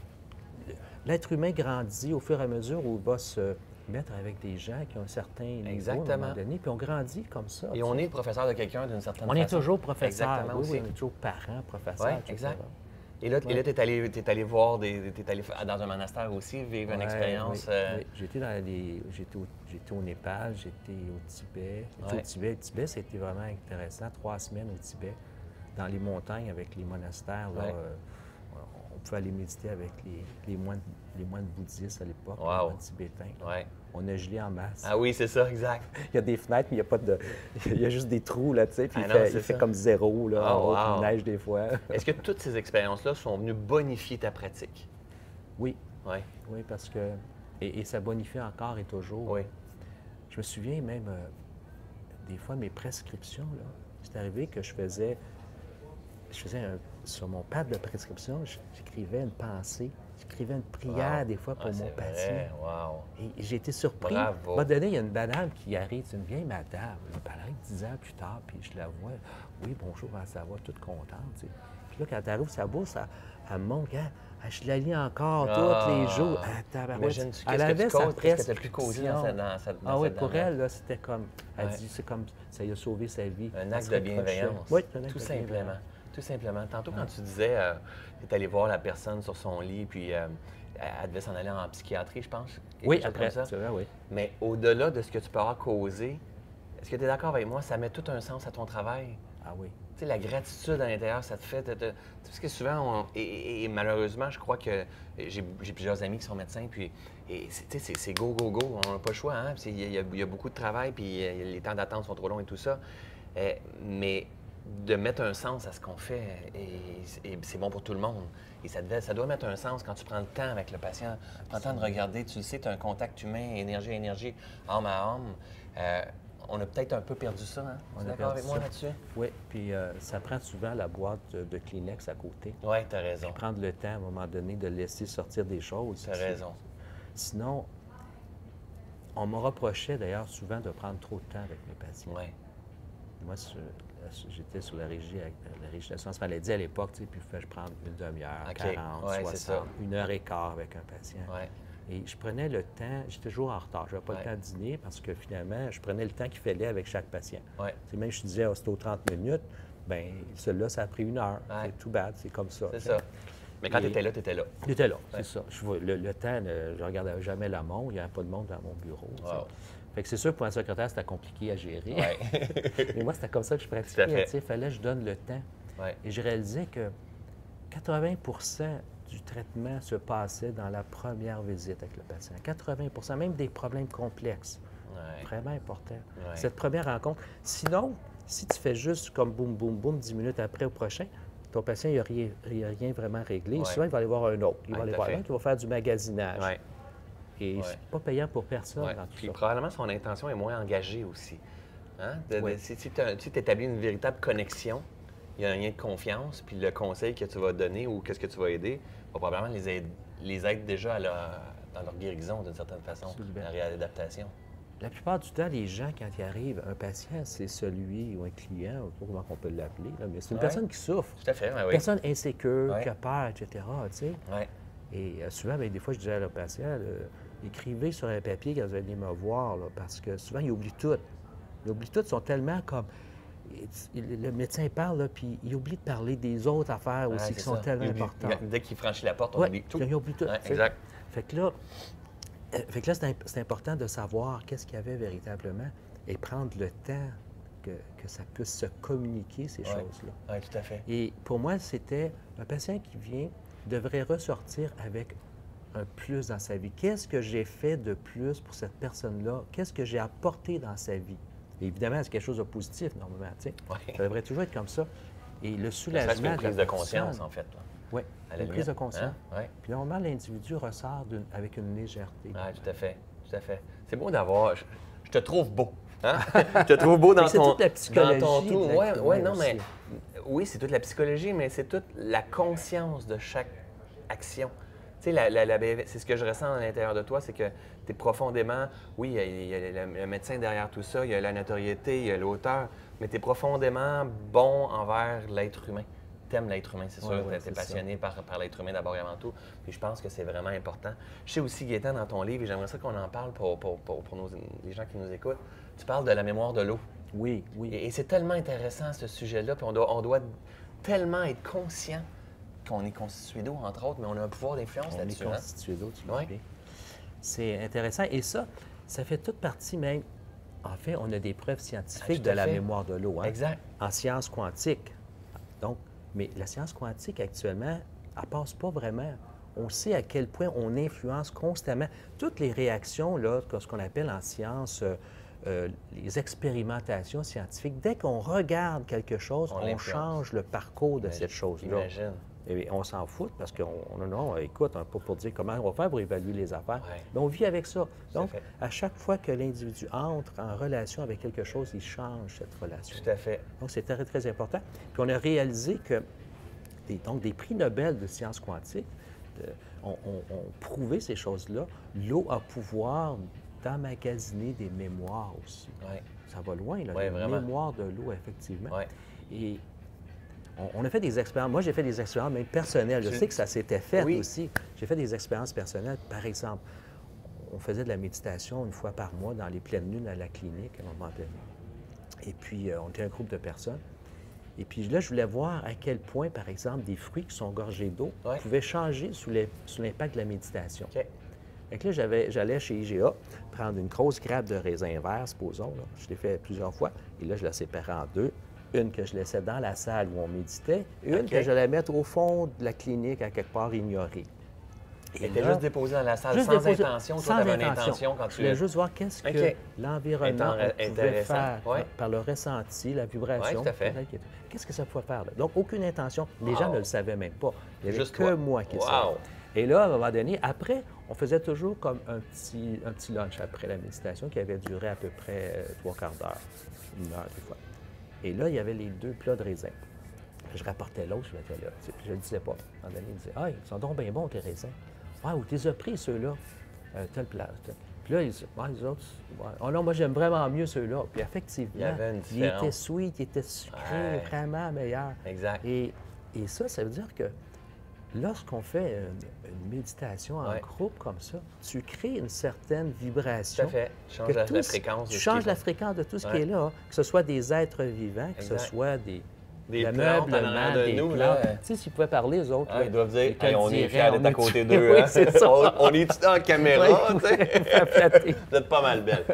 L'être humain grandit au fur et à mesure où il va se mettre avec des gens qui ont un certain niveau à un Exactement. moment donné, puis on grandit comme ça. Et tu on sais. est le professeur de quelqu'un d'une certaine On façon. est toujours professeur. Exactement Oui, aussi. oui, on est toujours parent, professeur. Oui, et cetera. exact. Et là, Ouais. tu es allé, t'es allé voir, des, t'es allé f- dans un monastère aussi, vivre une Ouais, expérience. oui, euh, oui. J'étais dans les... j'étais au... j'étais au Népal, j'étais au Tibet. J'étais Ouais. au Tibet. Le Tibet, c'était vraiment intéressant. Trois semaines au Tibet, dans les montagnes avec les monastères. Là, Ouais. euh, on pouvait aller méditer avec les, les, moines, les moines bouddhistes à l'époque, Wow. les moines tibétains. Ouais. On a gelé en masse. Ah oui, c'est ça, exact. Il y a des fenêtres, mais il n'y a pas de... Il y a juste des trous, là, tu sais, puis Ah il, non, fait, c'est il fait ça. comme zéro, là, Oh, en haut, puis wow. il neige des fois. Est-ce que toutes ces expériences-là sont venues bonifier ta pratique? Oui. Oui. Oui, parce que... Et, et ça bonifie encore et toujours. Oui. Je me souviens même, euh, des fois, mes prescriptions, là, c'est arrivé que je faisais... Je faisais un, sur mon pad de prescription, j'écrivais une pensée, j'écrivais une prière Wow. des fois pour Ah, mon c'est patient. vrai. Wow. Et j'ai été surpris. Bravo. À un moment donné, il y a une madame qui arrive, c'est une vieille madame, elle paraît dix ans plus tard, puis je la vois. Oui, bonjour, ça va, toute contente. Tu sais. Puis là, quand elle arrive sa bourse, elle, elle me montre, hein, je la lis encore Ah. tous les jours. Ah, tabarouette. Imagine-tu Elle qu'est-ce avait que tu sa causes, qu'est-ce que tu as pu causer dans, prescription. cette- dans, cette- dans Ah oui, cette pour dame-là? elle, là, c'était comme, elle Ouais. dit, c'est comme, ça lui a sauvé sa vie. Un Elle acte se de reprochait. bienveillance. Oui, un acte Tout de simplement. bienveillance. Tout simplement. Tantôt, quand tu disais, euh, tu es allé voir la personne sur son lit, puis euh, elle devait s'en aller en psychiatrie, je pense. quelque Oui, chose après, comme ça. c'est vrai, oui. Mais au-delà de ce que tu peux avoir causé, est-ce que tu es d'accord avec moi, ça met tout un sens à ton travail? Ah oui. Tu sais, la gratitude à l'intérieur, ça te fait... te- te- Parce que souvent, on- et, et- et malheureusement, je crois que j'ai j'ai plusieurs amis qui sont médecins, puis et c'est- tu sais, c'est c'est go, go, go, on n'a pas le choix, hein? Puis Il y, a- il y a- il y a beaucoup de travail, puis euh, les temps d'attente sont trop longs et tout ça. Euh, mais de mettre un sens à ce qu'on fait, et, et c'est bon pour tout le monde. Et ça, devait- ça doit mettre un sens quand tu prends le temps avec le patient, tu prends le temps de regarder, tu le sais, tu as un contact humain, énergie à énergie, âme à âme. Euh, on a peut-être un peu perdu ça, hein? On Tu es a d'accord perdu avec moi ça. là-dessus? Oui, puis euh, ça prend souvent la boîte de, de Kleenex à côté. Oui, tu as raison. Prendre le temps, à un moment donné, de laisser sortir des choses. Tu as raison. Sinon, on me reprochait d'ailleurs souvent de prendre trop de temps avec mes patients. Oui. Moi, sur- j'étais sur la régie, la régie d'assurance maladie à l'époque, tu sais, puis je prendre une demi-heure, OK. quarante, Ouais, c'est ça. soixante, une heure et quart avec un patient. Ouais. Et je prenais le temps, j'étais toujours en retard, je n'avais pas Ouais. le temps de dîner parce que finalement, je prenais le temps qu'il fallait avec chaque patient. Ouais. Tu sais, même je disais, oh, c'est aux trente minutes, bien, celui-là, ça a pris une heure. Ouais. C'est tout bad, c'est comme ça. C'est tu sais. ça. Mais quand Et- tu étais là, tu étais là. J'étais là, Ouais. c'est ça. Je vois, le, le temps, euh, je ne regardais jamais la montre, il n'y avait pas de montre dans mon bureau. tu sais. Wow. Fait que c'est sûr, pour un secrétaire, c'était compliqué à gérer. Ouais. Mais moi, c'était comme ça que je Tout à pratiquais. fait. Tu sais, il fallait que je donne le temps. Ouais. Et je réalisais que quatre-vingts pour cent du traitement se passait dans la première visite avec le patient. quatre-vingts pour cent, même des problèmes complexes. Ouais. Vraiment important. Ouais. Cette première rencontre. Sinon, si tu fais juste comme boum, boum, boum, dix minutes après au prochain, ton patient, il n'a rien, il a rien vraiment réglé. Ouais. Souvent, il va aller voir un autre. Il Ouais, va aller tout à voir fait. un autre qui va faire du magasinage. Ouais. Et Ouais. c'est pas payant pour personne Ouais. dans tout Puis ça. probablement, son intention est moins engagée aussi. Hein? De- de- Oui. Si, si tu établis une véritable connexion, il y a un lien de confiance, puis le conseil que tu vas donner ou qu'est-ce que tu vas aider va probablement les aider, les aider déjà à leur- dans leur guérison d'une certaine façon, Absolument. la réadaptation. La plupart du temps, les gens, quand ils arrivent, un patient, c'est celui ou un client, je ne sais pas comment on peut l'appeler, là, mais c'est une Ouais. personne qui souffre, Tout à fait, ouais, une oui. personne insécure, Ouais. qui a peur, et cetera. Tu sais. Ouais. Et euh, souvent, bien, des fois, je disais à leur patient, euh, écrivez sur un papier quand vous allez me voir, là, parce que souvent, ils oublient tout. Ils oublient tout, ils sont tellement comme... Le médecin parle, là, puis il oublie de parler des autres affaires Ouais, aussi c'est qui sont ça. tellement Il oublie- importantes. Dès qu'il franchit la porte, on Ouais, oublie tout. il oublie tout. Ouais, tu sais. exact. Fait que là, euh, fait que là c'est imp- c'est important de savoir qu'est-ce qu'il y avait véritablement et prendre le temps que, que ça puisse se communiquer, ces Ouais. choses-là. Oui, tout à fait. Et pour moi, c'était un patient qui vient devrait ressortir avec un plus dans sa vie. Qu'est-ce que j'ai fait de plus pour cette personne-là? Qu'est-ce que j'ai apporté dans sa vie? Et évidemment, c'est quelque chose de positif, normalement. tu sais. Ouais. Ça devrait toujours être comme ça. Et le Ça soulagement serait une de la prise de conscience, personne- en fait. là, Oui, à la une prise de limite. conscience. Hein? Ouais. Puis normalement, l'individu ressort d'une- avec une légèreté. Oui, tout à fait. Tout à fait. C'est beau d'avoir. Je, je te trouve beau. Hein? Je te trouve beau dans Mais c'est ton. toute la psychologie Dans ton tout. de l'être Ouais, ouais, humain non, mais. aussi. Oui, c'est toute la psychologie, mais c'est toute la conscience de chaque action. Tu sais, la, la- la bienve- c'est ce que je ressens à l'intérieur de toi, c'est que tu es profondément. Oui, il y a, il y a le, le médecin derrière tout ça, il y a la notoriété, il y a l'auteur, mais tu es profondément bon envers l'être humain. Tu aimes l'être humain, c'est sûr. Ouais, ouais, tu es c'est passionné par, par l'être humain d'abord et avant tout. Puis je pense que c'est vraiment important. Je sais aussi, Gaétan, dans ton livre, et j'aimerais ça qu'on en parle pour, pour, pour, pour nos- les gens qui nous écoutent, tu parles de la mémoire de l'eau. Oui, oui. Et, et c'est tellement intéressant, ce sujet-là, puis on doit, on doit tellement être conscient qu'on est constitué d'eau, entre autres, mais on a un pouvoir d'influence On est là-dessus. Hein? constitué d'eau, tu le Ouais. dis bien. C'est intéressant. Et ça, ça fait toute partie même. En fait, on a des preuves scientifiques Ah, tout à de la fait. mémoire de l'eau. Hein? Exact. En sciences quantiques. Donc, mais la science quantique, actuellement, elle passe pas vraiment. On sait à quel point on influence constamment toutes les réactions, là, ce qu'on appelle en science euh, euh, les expérimentations scientifiques. Dès qu'on regarde quelque chose, On on, l'influence. change le parcours de Imagine- cette chose-là. Imagine. Et on s'en fout parce qu'on on, non, écoute, pas pour dire comment on va faire pour évaluer les affaires. Ouais. Mais on vit avec ça. Tout Donc, à fait. à chaque fois que l'individu entre en relation avec quelque chose, il change cette relation. Tout à fait. Donc, c'est très, très important. Puis on a réalisé que des, donc, des prix Nobel de sciences quantiques de, ont, ont, ont prouvé ces choses-là. L'eau a pouvoir d'emmagasiner des mémoires aussi. Ouais. Ça va loin, là, Ouais, des vraiment. mémoires de l'eau, effectivement. Ouais. Et on, on a fait des expériences. Moi, j'ai fait des expériences même personnelles. Je Tu- sais que ça s'était fait Oui. aussi. J'ai fait des expériences personnelles. Par exemple, on faisait de la méditation une fois par mois dans les pleines lunes à la clinique à un moment donné. Et puis, euh, on était un groupe de personnes. Et puis là, je voulais voir à quel point, par exemple, des fruits qui sont gorgés d'eau Ouais. pouvaient changer sous les- sous l'impact de la méditation. OK. Fait que là, j'avais- j'allais chez I G A prendre une grosse grappe de raisin vert, supposons. Là. Je l'ai fait plusieurs fois. Et là, je la séparais en deux. Une que je laissais dans la salle où on méditait, et une OK. que j'allais mettre au fond de la clinique, à quelque part ignorée. Et t'es juste déposé dans la salle juste sans déposé- intention. Toi, sans t'avais une intention. intention quand Je tu... voulais juste voir qu'est-ce que OK. l'environnement Intér- pouvait intéressant. faire Ouais. par le ressenti, la vibration. Ouais, tout à fait. peut-être qu'il- Qu'est-ce que ça pouvait faire? Là? Donc, aucune intention. Les gens Wow. ne le savaient même pas. Il n'y avait Juste que toi. moi qui le Wow. savais. Et là, à un moment donné, après, on faisait toujours comme un petit, un petit lunch après la méditation qui avait duré à peu près euh, trois quarts d'heure, une heure des fois. Et là, il y avait les deux plats de raisin. Je rapportais l'autre, je mettais là. Tu sais, puis je ne le disais pas. À un moment donné, il disait « Ah, ils sont donc bien bons, tes raisins. Ah, où tu les as pris, ceux-là? Euh, telle place. Telle. » Puis là, ils disaient Ah, les autres, ouais. Oh non, moi, j'aime vraiment mieux ceux-là. Puis effectivement, Il y avait une il différence. était sweet, il était sucré, Ouais. vraiment meilleur. Exact. Et, et ça, ça veut dire que lorsqu'on fait une, une méditation en Ouais. groupe comme ça, tu crées une certaine Tout vibration. à fait. Change que la, tout la ce- fréquence. de Tu ce changes qui- la fréquence de tout ce qui Ouais. est là, hein. Que ce soit des êtres vivants, que Exact. ce soit des, Des le plantes en meublement, arrière de des nous, plantes. là. Tu sais, s'ils pouvaient parler, eux autres. Ah, là, ils doivent dire ils te hey, on est diraient, fiers d'être on à est- côté d'eux. Oui, hein? c'est ça. on, on est-tu en caméra? Oui, tu sais? flatté. Vous êtes pas mal belle.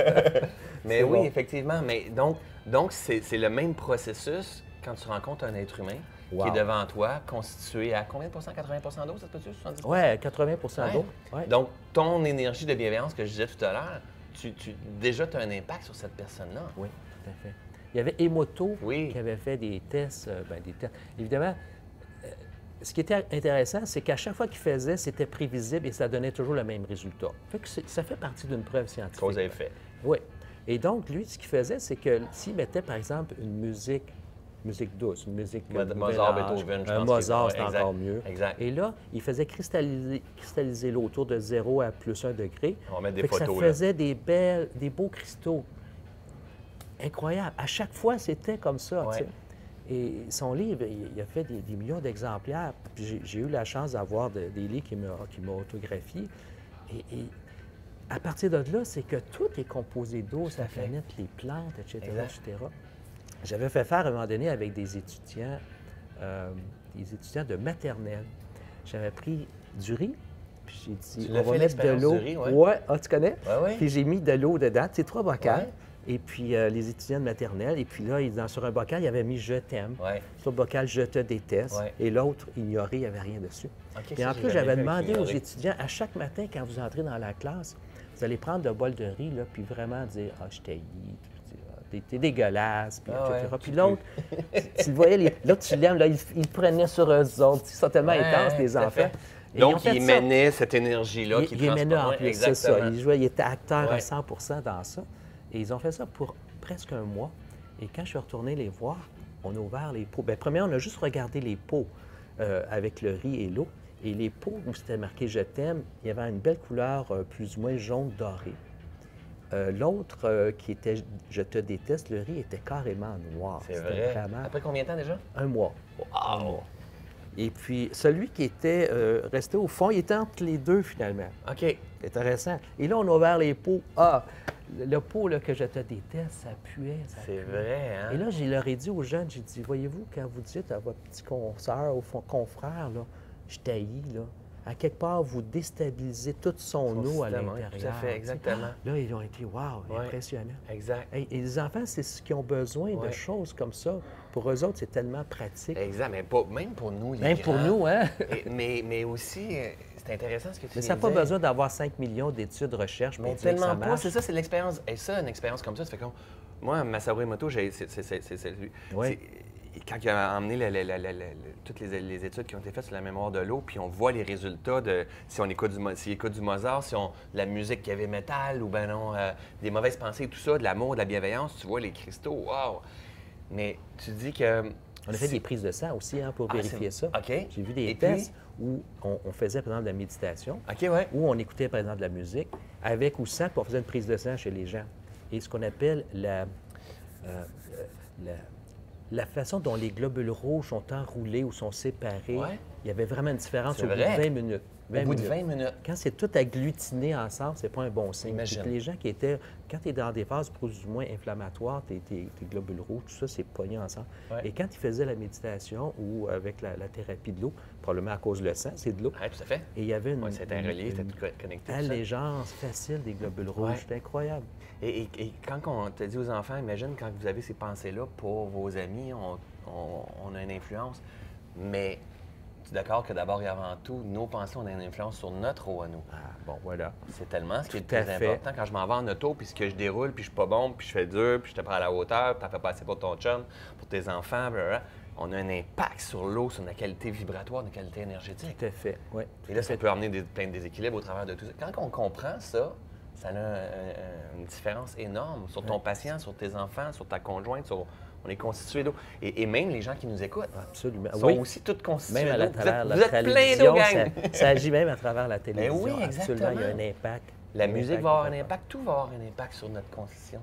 Mais C'est oui, bon. effectivement. Mais donc, donc c'est c'est le même processus quand tu rencontres un être humain Wow. qui est devant toi, constitué à combien de pourcents? quatre-vingts pour cent d'eau, ça se peut-tu? soixante-dix pour cent? Oui, quatre-vingts pour cent Ouais. d'eau. Ouais. Donc, ton énergie de bienveillance que je disais tout à l'heure, tu, tu, déjà, tu as un impact sur cette personne-là. Oui, tout à fait. Il y avait Emoto Oui. qui avait fait des tests. euh, ben, des tests. Évidemment, euh, ce qui était intéressant, c'est qu'à chaque fois qu'il faisait, c'était prévisible et ça donnait toujours le même résultat. Fait que c'est- ça fait partie d'une preuve scientifique. Cause à effet. Oui. Et donc, lui, ce qu'il faisait, c'est que s'il mettait, par exemple, une musique, musique douce, une musique Mo- de Mozart, nouvel âge, Beethoven, je un pense Mozart, qu'il- c'est ouais, exact. encore mieux. Exact. Et là, il faisait cristalliser, cristalliser l'eau autour de zéro à plus un degré. On va mettre des Fait que photos, ça là. faisait des, belles, des beaux cristaux. Incroyable. À chaque fois, c'était comme ça. tu sais. Ouais. Et son livre, il, il a fait des, des millions d'exemplaires. Puis j'ai- j'ai eu la chance d'avoir de- des livres qu'il m'a qu'il m'a autographiés. Et, et à partir de là, c'est que tout est composé d'eau, Tout à la fait. planète, les plantes, et cetera, Exact. et cetera. J'avais fait faire à un moment donné avec des étudiants, euh, des étudiants de maternelle. J'avais pris du riz, puis j'ai dit, Tu on l'as va fait, mettre de l'expérience l'eau. du riz, ouais? Ouais, ah, tu connais? Ouais, ouais. Puis j'ai mis de l'eau dedans, c'est trois bocals. Ouais. Et puis euh, les étudiants de maternelle. Et puis là, il- dans- sur un bocal, il avait mis « Je t'aime Ouais. ». Sur le bocal « Je te déteste Ouais. Et l'autre, ignoré, il n'y avait rien dessus. OK, Et ça, en j'ai plus, jamais j'avais vu avec demandé aux ignoré. étudiants, à chaque matin, quand vous entrez dans la classe, vous allez prendre le bol de riz, là, puis vraiment dire « Ah, je t'haïs », puis dire, Ah, t'es, t'es dégueulasse, puis Ah et ouais, cetera. tu Puis l'autre, tu, tu le voyais, les- l'autre, tu l'aimes, là, il, il le prenait sur eux autres. Ils sont tellement Ouais, intenses, les tout à enfants. fait. Et ils ont Donc, fait il ça. émanait cette énergie-là qui Il, il émanait en transporte- plus, Ouais, c'est ça. exactement. Il jouait, il était acteur Ouais. à cent pour cent dans ça. Et ils ont fait ça pour presque un mois. Et quand je suis retourné les voir, on a ouvert les pots. Bien, premièrement, on a juste regardé les pots euh, avec le riz et l'eau. Et les pots où c'était marqué « Je t'aime », il y avait une belle couleur euh, plus ou moins jaune doré. Euh, L'autre euh, qui était « Je te déteste », le riz était carrément noir. C'est C'était vrai. vraiment Après combien de temps déjà? un mois. Un Wow! mois. Et puis, celui qui était euh, resté au fond, il était entre les deux, finalement. OK. Intéressant. Et là, on a ouvert les pots. Ah, le, le pot là, que je te déteste, ça puait. Ça C'est puait. vrai, hein? Et là, je leur ai dit aux jeunes, j'ai dit, voyez-vous, quand vous dites à votre petit consoeur, au fond, confrère, là, je t'haïs, là, à quelque part, vous déstabilisez toute son, Son eau à système, oui, l'intérieur. tout à fait, tu sais. exactement. Là, ils ont été, wow, Ouais. impressionnant. Exact. Et, et les enfants, c'est ce qu'ils ont besoin Ouais. de choses comme ça. Pour eux autres, c'est tellement pratique. Exact, mais pas, même pour nous, les Même pour grands. nous, hein? Et- mais, mais aussi, euh, c'est intéressant ce que tu Mais ça n'a disais. pas besoin d'avoir cinq millions d'études de recherche pour Mais dire que tellement ça pas, marche. c'est ça, c'est l'expérience. Et ça, une expérience comme ça, ça fait comme... Moi, Masaru Emoto, j'ai- c'est c'est- c'est- c'est- c'est lui. Oui. C'est- quand il a emmené le, le, le, le, le, toutes les, les études qui ont été faites sur la mémoire de l'eau, puis on voit les résultats de si on écoute du, si écoute du Mozart, si on la musique qui avait métal ou ben non, euh, des mauvaises pensées, tout ça, de l'amour, de la bienveillance, tu vois les cristaux, wow! Mais tu dis que... On a fait des prises de sang aussi hein, pour ah, vérifier ça. OK. J'ai vu des Et tests puis? où on, on faisait, par exemple, de la méditation, OK, ouais. où on écoutait, par exemple, de la musique, avec ou sans, puis on faisait une prise de sang chez les gens. Et ce qu'on appelle la, euh, la, la façon dont les globules rouges sont enroulés ou sont séparés, ouais. il y avait vraiment une différence au bout de vingt minutes. vingt au bout minutes. de vingt minutes. Quand c'est tout agglutiné ensemble, c'est pas un bon signe. Imagine. Les gens qui étaient, quand tu es dans des phases plus ou moins inflammatoires, tes, tes, tes globules rouges, tout ça, c'est pogné ensemble. Ouais. Et quand ils faisaient la méditation ou avec la, la thérapie de l'eau, probablement à cause du sang, c'est de l'eau. Oui, tout à fait. Et il y avait une, ouais, c'était relié, c'était connecté. allégeance facile des globules rouges. Ouais. C'était incroyable. Et, et, et quand on te dit aux enfants, imagine quand vous avez ces pensées-là pour vos amis, on, on, on a une influence, mais tu es d'accord que d'abord et avant tout, nos pensées ont une influence sur notre eau à nous. Ah, bon, voilà. C'est tellement ce qui est tout le plus important. Quand je m'en vais en auto, puis ce que je déroule, puis je suis pas bon, puis je fais dur, puis je te prends à la hauteur, puis tu n'en fais pas assez pour ton chum, pour tes enfants, blablabla. On a un impact sur l'eau, sur notre qualité vibratoire, notre qualité énergétique. Tout à fait, oui. Et là, ça peut amener des, plein de déséquilibres au travers de tout ça. Quand on comprend ça, ça a un, une différence énorme sur ton ouais. patient, sur tes enfants, sur ta conjointe, sur... On est constitué d'eau. Et, et même les gens qui nous écoutent Absolument. sont oui. aussi tous constitués d'eau. Même à travers vous la êtes, vous êtes plein d'eau, gang! Ça, ça agit même à travers la télévision. Mais oui, exactement. Absolument, il y a un impact. La un musique impact va avoir un impact, tout va avoir un impact sur notre constitution.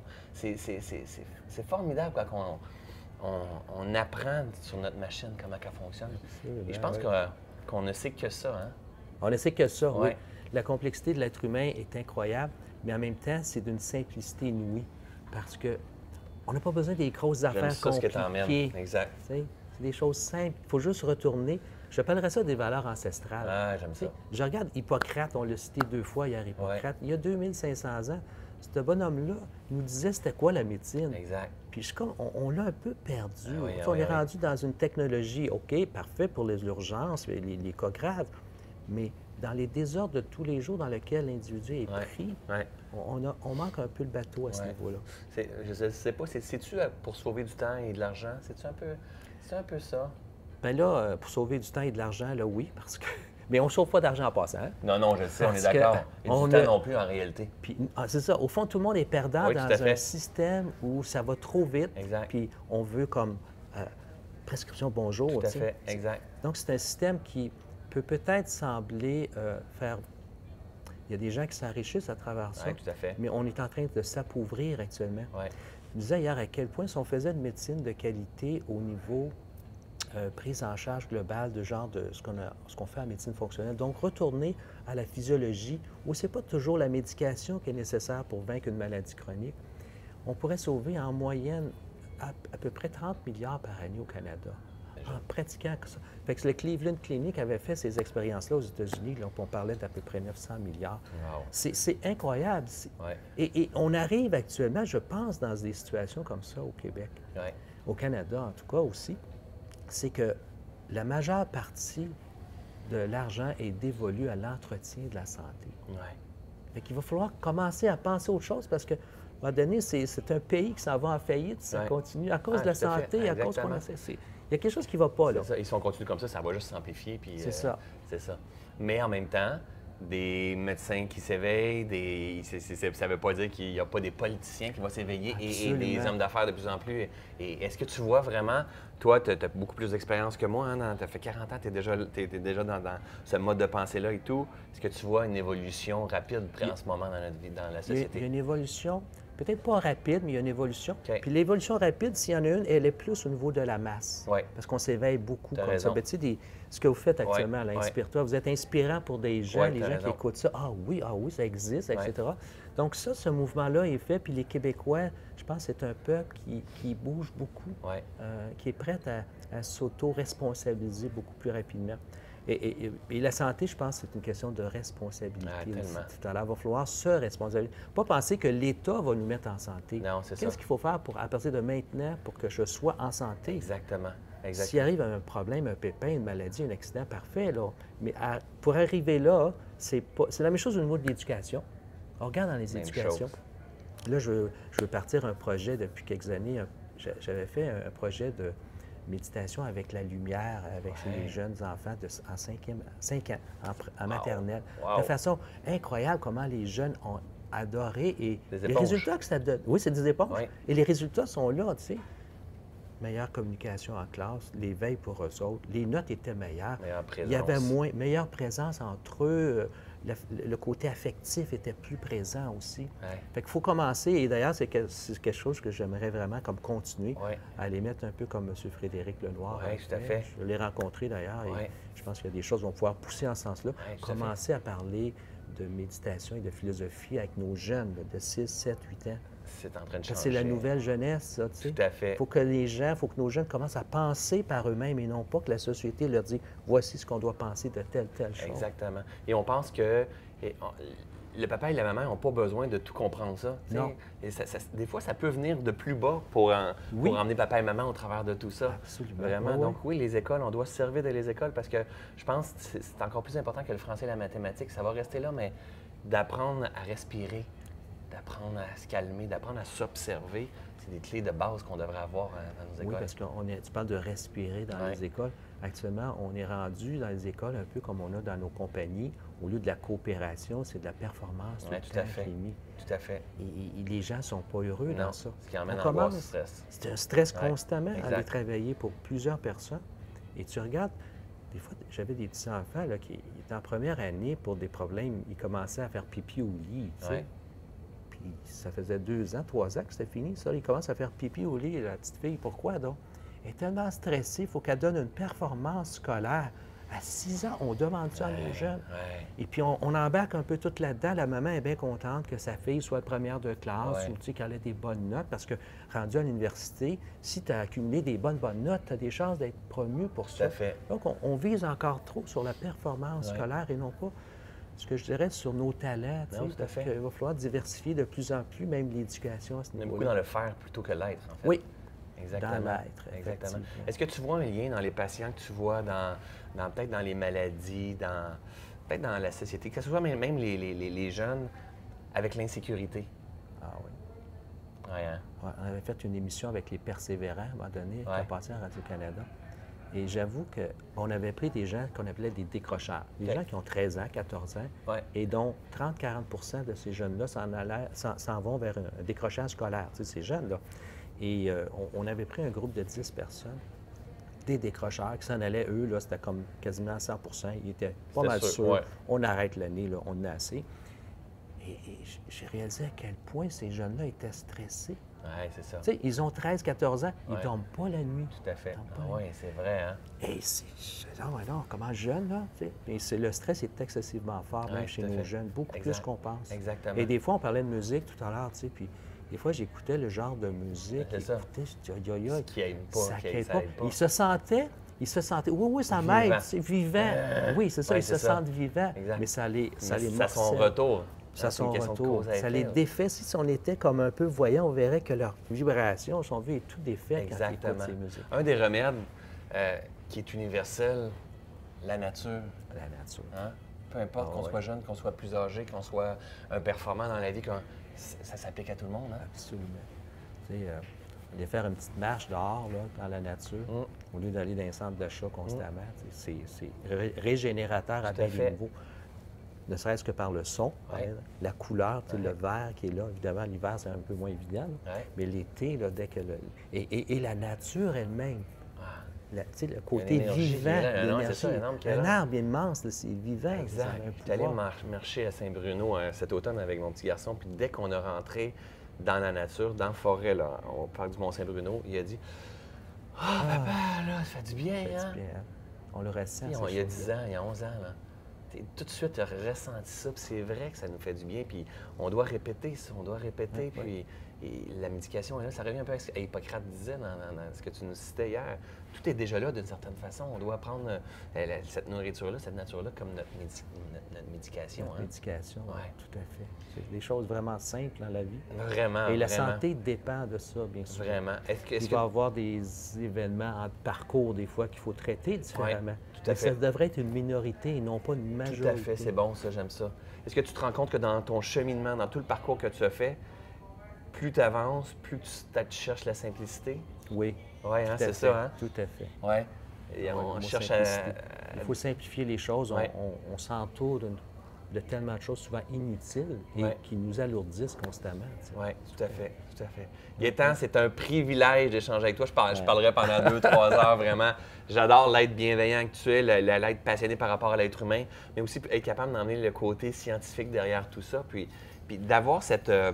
C'est formidable quand on, on, on apprend sur notre machine comment elle fonctionne. Absolument, et je pense oui. qu'on ne sait que ça. Hein? On ne sait que ça, ouais. oui. La complexité de l'être humain est incroyable, mais en même temps, c'est d'une simplicité inouïe parce que on n'a pas besoin des grosses affaires ça, compliquées. Ce exact. C'est des choses simples. Il faut juste retourner. J'appellerais ça des valeurs ancestrales. Ah, j'aime ça. Je regarde Hippocrate, on l'a cité deux fois hier, Hippocrate. Ouais. Il y a deux mille cinq cents ans, ce bonhomme-là nous disait c'était quoi la médecine. Exact. Puis je, comme, on, on l'a un peu perdu. Ah oui, on oui, est oui. rendu dans une technologie, OK, parfait pour les urgences, les, les cas graves, mais dans les désordres de tous les jours dans lesquels l'individu est ouais. pris, ouais. On, a, on manque un peu le bateau à ce ouais. niveau-là. Je ne sais pas, c'est-tu pour sauver du temps et de l'argent? C'est-tu un peu, un peu ça? Bien là, pour sauver du temps et de l'argent, là, oui, parce que... Mais on ne sauve pas d'argent en passant. Hein? Non, non, je le sais, parce on est d'accord. Et du temps a... non plus, en réalité. Puis, ah, c'est ça. Au fond, tout le monde est perdant oui, dans un système où ça va trop vite. Exact. Puis on veut comme euh, prescription bonjour. Tout à t'sais. fait, exact. Donc, c'est un système qui peut peut-être sembler euh, faire... Il y a des gens qui s'enrichissent à travers ça. Oui, tout à fait. Mais on est en train de s'appauvrir actuellement. Oui. Je disais hier à quel point si on faisait une médecine de qualité au niveau euh, prise en charge globale de genre de ce qu'on a, ce qu'on fait en médecine fonctionnelle, donc retourner à la physiologie où ce n'est pas toujours la médication qui est nécessaire pour vaincre une maladie chronique, on pourrait sauver en moyenne à, à peu près trente milliards par année au Canada. En pratiquant ça. Fait que le Cleveland Clinic avait fait ces expériences-là aux États-Unis, là, on parlait d'à peu près neuf cents milliards. Wow. C'est incroyable. Ouais. Et, et on arrive actuellement, je pense, dans des situations comme ça au Québec, ouais. au Canada en tout cas aussi, c'est que la majeure partie de l'argent est dévolue à l'entretien de la santé. Ouais. Fait qu'il va falloir commencer à penser autre chose parce que, à un moment donné, c'est un pays qui s'en va en faillite, ça ouais. continue, à cause ah, de la santé, à cause qu'on a fait. Il y a quelque chose qui ne va pas, là. Ça. Et si on continue comme ça, ça va juste s'amplifier. C'est euh, ça. C'est ça. Mais en même temps, des médecins qui s'éveillent, des... ça ne veut pas dire qu'il n'y a pas des politiciens qui vont s'éveiller et, et des hommes d'affaires de plus en plus. Et est-ce que tu vois vraiment, toi, tu as beaucoup plus d'expérience que moi, hein, tu as fait quarante ans, tu es déjà, t'es, t'es déjà dans, dans ce mode de pensée-là et tout. Est-ce que tu vois une évolution rapide il... en ce moment dans notre vie, dans la société? Il y a une évolution. Peut-être pas rapide, mais il y a une évolution. Okay. Puis l'évolution rapide, s'il y en a une, elle est plus au niveau de la masse. Ouais. Parce qu'on s'éveille beaucoup comme raison. ça. Ben, tu sais, des... ce que vous faites actuellement ouais. à l'Inspire-toi, vous êtes inspirant pour des gens, ouais, les gens raison. qui écoutent ça. Ah oui, ah oui, ça existe, et cetera. Ouais. Donc ça, ce mouvement-là est fait. Puis les Québécois, je pense que c'est un peuple qui, qui bouge beaucoup, ouais. euh, qui est prêt à, à s'auto-responsabiliser beaucoup plus rapidement. Et, et, et la santé, je pense, c'est une question de responsabilité. Ah, tout à l'heure, il va falloir se responsabiliser. Pas penser que l'État va nous mettre en santé. Non, c'est ça. Qu'est-ce qu'il faut faire pour, à partir de maintenant pour que je sois en santé? Exactement. Exactement. S'il arrive un problème, un pépin, une maladie, un accident, parfait, là. Mais à, pour arriver là, c'est la même chose au niveau de l'éducation. On regarde dans les même éducations. Chose. Là, je veux, je veux partir un projet depuis quelques années. J'avais fait un projet de... méditation avec la lumière, avec Ouais. les jeunes enfants de, en cinquième, cinq ans, en, pr- en Wow. maternelle. Wow. De façon incroyable comment les jeunes ont adoré et Des les éponges. résultats que ça donne. Oui, c'est des éponges. Ouais. Et les résultats sont là, tu sais. Meilleure communication en classe, les veilles pour eux autres, les notes étaient meilleures. Meilleure présence. Il y avait moins, meilleure présence entre eux, le, le côté affectif était plus présent aussi. Ouais. Fait qu'il faut commencer, et d'ailleurs, c'est que- c'est quelque chose que j'aimerais vraiment comme continuer, Ouais. à les mettre un peu comme M. Frédéric Lenoir. Ouais, a tout à fait. fait. Je l'ai rencontré d'ailleurs, et Ouais. je pense qu'il y a des choses qui vont pouvoir pousser en ce sens-là. Ouais, tout à Commencer à parler de méditation et de philosophie avec nos jeunes là, de six, sept, huit ans. C'est en train de changer. Parce que c'est la nouvelle jeunesse, ça, tu sais. Tout à fait. Il faut que les gens, il faut que nos jeunes commencent à penser par eux-mêmes et non pas que la société leur dit voici ce qu'on doit penser de telle, telle chose. Exactement. Et on pense que et on- le papa et la maman n'ont pas besoin de tout comprendre ça. tu sais. Non. Et ça- ça- des fois, ça peut venir de plus bas pour, en- Oui. pour emmener papa et maman au travers de tout ça. Absolument. Vraiment. Oui, Donc oui, les écoles, on doit se servir de les écoles parce que je pense que c'est c'est encore plus important que le français et la mathématique. Ça va rester là, mais d'apprendre à respirer, d'apprendre à se calmer, d'apprendre à s'observer, c'est des clés de base qu'on devrait avoir euh, dans nos Oui, écoles. parce que tu parles de respirer dans Ouais. les écoles. Actuellement, on est rendu dans les écoles un peu comme on a dans nos compagnies. Au lieu de la coopération, c'est de la performance Ouais, tout, tout le à temps fait. qui est mis. Tout à fait. Et, et- et les gens ne sont pas heureux Non, dans ça. ce qui emmène On à avoir commence- du stress. C'est un stress Ouais, constamment à exact. aller travailler pour plusieurs personnes. Et tu regardes, des fois, j'avais des petits-enfants là, qui étaient en première année pour des problèmes. Ils commençaient à faire pipi au lit, tu sais. Ouais. Puis ça faisait deux ans, trois ans que c'était fini, ça. Ils commencent à faire pipi au lit, la petite fille. Pourquoi donc? Elle est tellement stressée, il faut qu'elle donne une performance scolaire. À six ans, on demande ça à nos Ouais, jeunes. ouais. Et puis, on, on embarque un peu tout là-dedans. La maman est bien contente que sa fille soit première de classe Ouais. ou tu sais, qu'elle ait des bonnes notes. Parce que, rendu à l'université, si tu as accumulé des bonnes, bonnes notes, tu as des chances d'être promu pour Tout ça. à fait. Donc, on, on vise encore trop sur la performance Ouais. scolaire et non pas, ce que je dirais, sur nos talents. tu Non, sais, tout à parce fait. qu'il va falloir diversifier de plus en plus, même l'éducation à ce On est niveau-là. beaucoup dans le faire plutôt que l'être, en fait. Oui, Exactement. dans l'être, Exactement. effectivement. Est-ce que tu vois un lien dans les patients que tu vois dans, dans peut-être dans les maladies, dans peut-être dans la société, que ce soit même, même les, les- les- les jeunes avec l'insécurité? Ah oui. Ouais, hein? Ouais, on avait fait une émission avec les Persévérants à un moment donné, qui Ouais. a passé à Radio-Canada. Et j'avoue qu'on avait pris des gens qu'on appelait des décrocheurs. Des OK. gens qui ont treize ans, quatorze ans, Ouais. et dont trente à quarante de ces jeunes-là s'en allaient- s'en s'en vont vers un, un décrochage scolaire, tu sais, ces jeunes-là. Et euh, on, on avait pris un groupe de dix personnes, des décrocheurs qui s'en allaient, eux, là, c'était comme quasiment cent Ils étaient pas C'était mal sûr, sûrs. ouais. On arrête l'année, là, on en a assez. Et, et j- j'ai réalisé à quel point ces jeunes-là étaient stressés. Ouais, c'est ça. Tu sais, ils ont treize, quatorze ans, ils Ouais. ne dorment pas la nuit. Tout à fait. Ils dorment Ah, pas la oui, c'est vrai, hein? Et c'est. Non, non, comment jeune, là? tu sais. Et c'est, le stress est excessivement fort, même Ouais, chez tout à nos fait. jeunes, beaucoup Exact. plus qu'on pense. Exactement. Et des fois, on parlait de musique tout à l'heure, tu sais, puis des fois, j'écoutais le genre de musique. C'est ça. Écoutez, je dis, aïe, aïe, aïe, Ce qui aide pas, ça qui aide aide- ça pas. aide pas. Ils se sentaient. Ils se sentaient. Oui, oui, ça Vivant. m'aide, c'est vivant. Euh, oui, c'est ça, ouais, ils c'est se ça. sentent vivants. Exact. Mais ça les, ça Mais les ça son morcelle. retour. Ça Hein, c'est une son question de retour. cause à Ça effet, les là. défait. Si on était comme un peu voyant, on verrait que leur vibration, son vie est tout défait quand ils Exactement. écoutent ces musiques. Un des remèdes euh, qui est universel, la nature. La nature. Hein? Peu importe Ah qu'on ouais. soit jeune, qu'on soit plus âgé, qu'on soit un performant dans la vie, qu'on- ça, ça s'applique à tout le monde. Hein? Absolument. Tu sais, euh, aller faire une petite marche dehors, là, dans la nature, Mm. au lieu d'aller dans un centre d'achat constamment, tu sais, c'est c'est ré- régénérateur à Tout à bien fait. des niveaux. Ne serait-ce que par le son, par Ouais. exemple, la couleur, tu sais, Ouais. le vert qui est là. Évidemment, l'hiver, c'est un peu moins évident. là. Ouais. Mais l'été, là, dès que le... et, et- et la nature elle-même. Ah, La- tu sais, le une côté énergie qui vivant, est là. Non, l'énergie. c'est ça, un arbre qui est un là. arbre immense, là, c'est vivant. ça a exact. un J'étais allé pouvoir. mar- marcher à Saint-Bruno euh, cet automne avec mon petit garçon, puis dès qu'on est rentré dans la nature, dans la forêt, là, au parc du Mont-Saint-Bruno, il a dit « Ah, papa, là, ça fait du bien, Ça fait hein? du bien, hein. On le ressent. Puis ces on- il y a choses-là. dix ans, il y a onze ans, là. T'es- Tout de suite, tu as ressenti ça, puis c'est vrai que ça nous fait du bien, puis on doit répéter ça, on doit répéter, Ouais, puis et la médication, là, ça revient un peu à ce qu'Hippocrate disait dans, dans- dans ce que tu nous citais hier. Tout est déjà là d'une certaine façon. On doit prendre euh, la- cette nourriture-là, cette nature-là comme notre, médi- notre- notre médication. Notre hein. médication, oui, Ouais. tout à fait. C'est des choses vraiment simples dans la vie. Vraiment, Et la vraiment, santé dépend de ça, bien sûr. Vraiment. Est-ce que, est-ce Il que- va y avoir des événements en parcours, des fois, qu'il faut traiter différemment. tout à Mais fait. ça devrait être une minorité et non pas une majorité. Tout à fait, c'est bon, ça, j'aime ça. Est-ce que tu te rends compte que dans ton cheminement, dans tout le parcours que tu as fait, plus tu avances, plus tu, tu cherches la simplicité? Oui, Oui, hein, c'est fait, ça. Hein? Tout à fait. Oui. Et Ouais, on le mot cherche à, simplicité. Il faut simplifier les choses. On, Ouais. on- on s'entoure de, de tellement de choses souvent inutiles et Ouais. qui nous alourdissent constamment. tu sais. Oui, tout à fait, tout à fait. Gaétan, c'est un privilège d'échanger avec toi. Je, parle, je Ouais. parlerai pendant deux, trois heures, vraiment. J'adore l'être bienveillant que tu es, le- le- l'être passionné par rapport à l'être humain, mais aussi être capable d'emmener le côté scientifique derrière tout ça, puis, puis d'avoir cette, euh,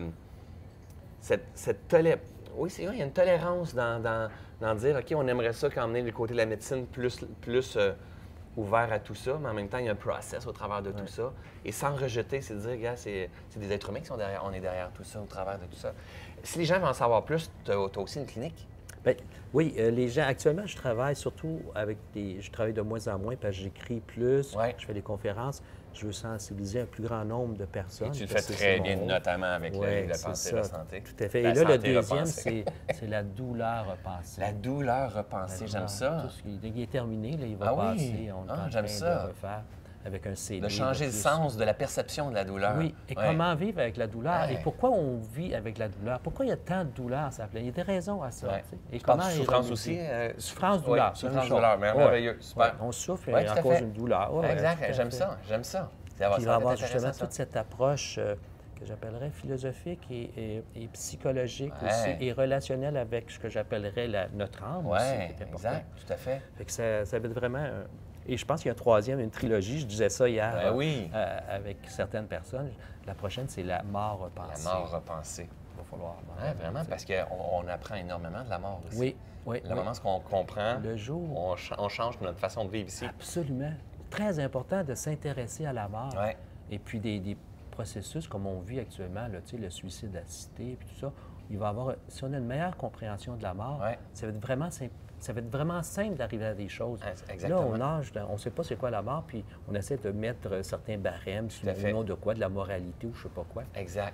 cette, cette tolé- Oui, c'est vrai, il y a une tolérance dans, dans, dans dire, OK, on aimerait ça qu'emmener le côté de la médecine plus, plus euh, ouvert à tout ça, mais en même temps, il y a un process au travers de Ouais. tout ça. Et sans rejeter, c'est de dire, gars, c'est c'est des êtres humains qui sont derrière, on est derrière tout ça, au travers de tout ça. Si les gens veulent en savoir plus, tu as aussi une clinique? Bien, oui, euh, les gens, actuellement, je travaille surtout avec des. Je travaille de moins en moins parce que j'écris plus, Ouais. je fais des conférences. Je veux sensibiliser un plus grand nombre de personnes. Et tu le fais parce que très c'est mon bien, rôle. notamment avec Ouais, le livre de c'est pensée ça, la santé. Tout à fait. La Et là, le santé deuxième, repensée. c'est c'est la douleur repensée. La douleur La repensée, douleur, j'aime ça. tout ce qui- dès qu'il est terminé, là, il va Ah oui? passer. On est Ah, en j'aime train ça. de refaire avec un C D. De changer le plus. sens de la perception de la douleur. Oui, et Ouais. comment vivre avec la douleur Ouais. et pourquoi on vit avec la douleur? Pourquoi il y a tant de douleur sur la planète? Il y a des raisons à ça. Ouais. tu sais. Et Tu parles de y souffrance remédier? aussi? euh, Souffrance, oui, douleur. c'est la même souffrance, chose. douleur, mer- Ouais. merveilleux, super. Ouais, on souffre Ouais, à tout à cause fait. d'une douleur. Ouais, exact, tout à j'aime fait. ça, j'aime ça. Puis il va y avoir justement intéressant, ça. toute cette approche euh, que j'appellerais philosophique et, et- et psychologique Ouais. aussi, et relationnelle avec ce que j'appellerais la- notre âme aussi, Oui, qui est important. exact, tout à fait. Fait que ça, ça va être vraiment... un- Et je pense qu'il y a un troisième, une trilogie, je disais ça hier Ben oui. euh, avec certaines personnes. La prochaine, c'est la mort La repensée. mort repensée. Il va falloir... Ouais, vraiment, parce qu'on on apprend énormément de la mort aussi. Oui, oui. Le oui. moment où on comprend, Le jour... on, cha- on change notre façon de vivre ici. Absolument. Très important de s'intéresser à la mort. Ouais. Et puis des, des processus comme on vit actuellement, là, tu sais, le suicide assisté, puis tout ça, il va avoir, si on a une meilleure compréhension de la mort, Ouais. ça va être vraiment simple. Ça va être vraiment simple d'arriver à des choses. Ah, exactement. Là, on nage, dans- on ne sait pas c'est quoi la mort, puis on essaie de mettre euh, certains barèmes sous à fait. le nom de quoi, de la moralité ou je ne sais pas quoi. Exact.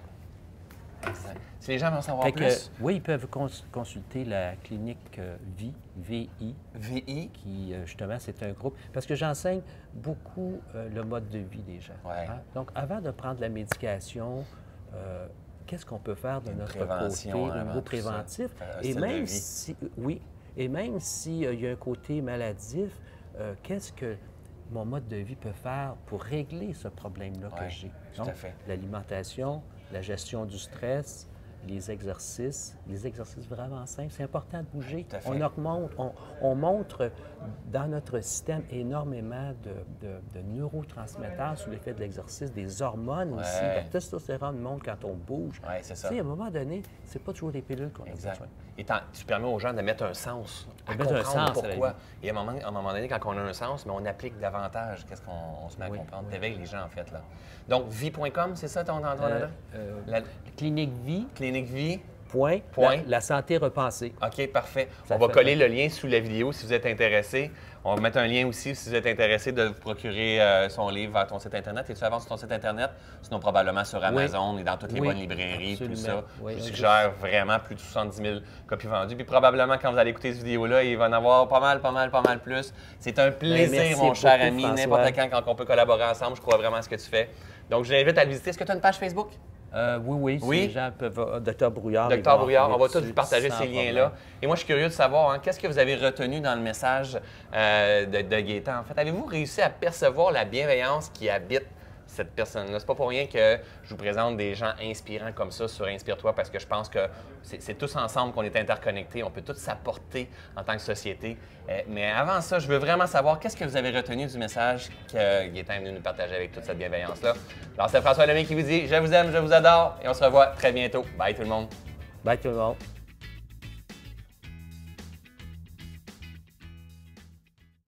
Exact. Si les gens veulent en savoir Fait que, plus, oui, ils peuvent cons- consulter la clinique euh, V I, V I, V I, qui, euh, justement, c'est un groupe. Parce que j'enseigne beaucoup euh, le mode de vie des gens. Ouais. hein. Donc, avant de prendre la médication, euh, qu'est-ce qu'on peut faire de Une notre prévention côté au avant niveau tout ça. préventif? Faire un Et style de même vie. si, oui, et même s'il y a un côté maladif, euh, qu'est-ce que mon mode de vie peut faire pour régler ce problème-là Ouais, que j'ai? tout à Donc, fait. l'alimentation, la gestion du stress, les exercices, les exercices vraiment simples. C'est important de bouger. Tout à fait. On augmente, on, on montre dans notre système énormément de, de- de neurotransmetteurs sous l'effet de l'exercice, des hormones aussi. Ouais. La testostérone monte quand on bouge. Oui, c'est ça. Tu sais, à un moment donné, c'est pas toujours des pilules qu'on a Exact. besoin. Et t'en- tu permets aux gens de mettre un sens, à De mettre un comprendre sens à la pourquoi. vie. Et à un, moment, à un moment donné, quand on a un sens, mais on applique davantage. Qu'est-ce qu'on on se met à Oui, comprendre? oui. T'éveilles les gens, en fait, là. Donc, vie point com, c'est ça ton, ton, ton Euh, adresse? euh, La Clinique vie, clinique vie? point, Point. La, la santé repensée. OK, parfait. Ça on va fait coller le lien sous la vidéo si vous êtes intéressé. On va mettre un lien aussi si vous êtes intéressé de vous procurer euh, son livre vers ton site Internet. Es-tu avant sur ton site Internet? Sinon, probablement sur Amazon et dans toutes les Oui, bonnes librairies, tout absolument. ça. Oui, Je vous un suggère vraiment plus de soixante-dix mille copies vendues. Puis probablement, quand vous allez écouter cette vidéo-là, il va en avoir pas mal, pas mal, pas mal plus. C'est un plaisir, Ben, merci mon cher beaucoup, ami. François. N'importe quand, quand on peut collaborer ensemble, je crois vraiment à ce que tu fais. Donc, je l'invite à le visiter. Est-ce que tu as une page Facebook? Euh, oui, oui, Oui. si les gens peuvent... euh, Docteur Brouillard. ils Docteur vont Brouillard, on va retrouver tous vous dessus partager sans ces problème. liens-là. Et moi, je suis curieux de savoir, hein, qu'est-ce que vous avez retenu dans le message euh, de, de Gaétan? En fait, avez-vous réussi à percevoir la bienveillance qui habite cette personne-là? C'est pas pour rien que je vous présente des gens inspirants comme ça sur Inspire-toi, parce que je pense que c'est c'est tous ensemble qu'on est interconnectés, on peut tous s'apporter en tant que société. Euh, mais avant ça, je veux vraiment savoir qu'est-ce que vous avez retenu du message que Gaétan est venu nous partager avec toute cette bienveillance-là. Alors, c'est François Lemay qui vous dit « Je vous aime, je vous adore » et on se revoit très bientôt. Bye tout le monde! Bye tout le monde.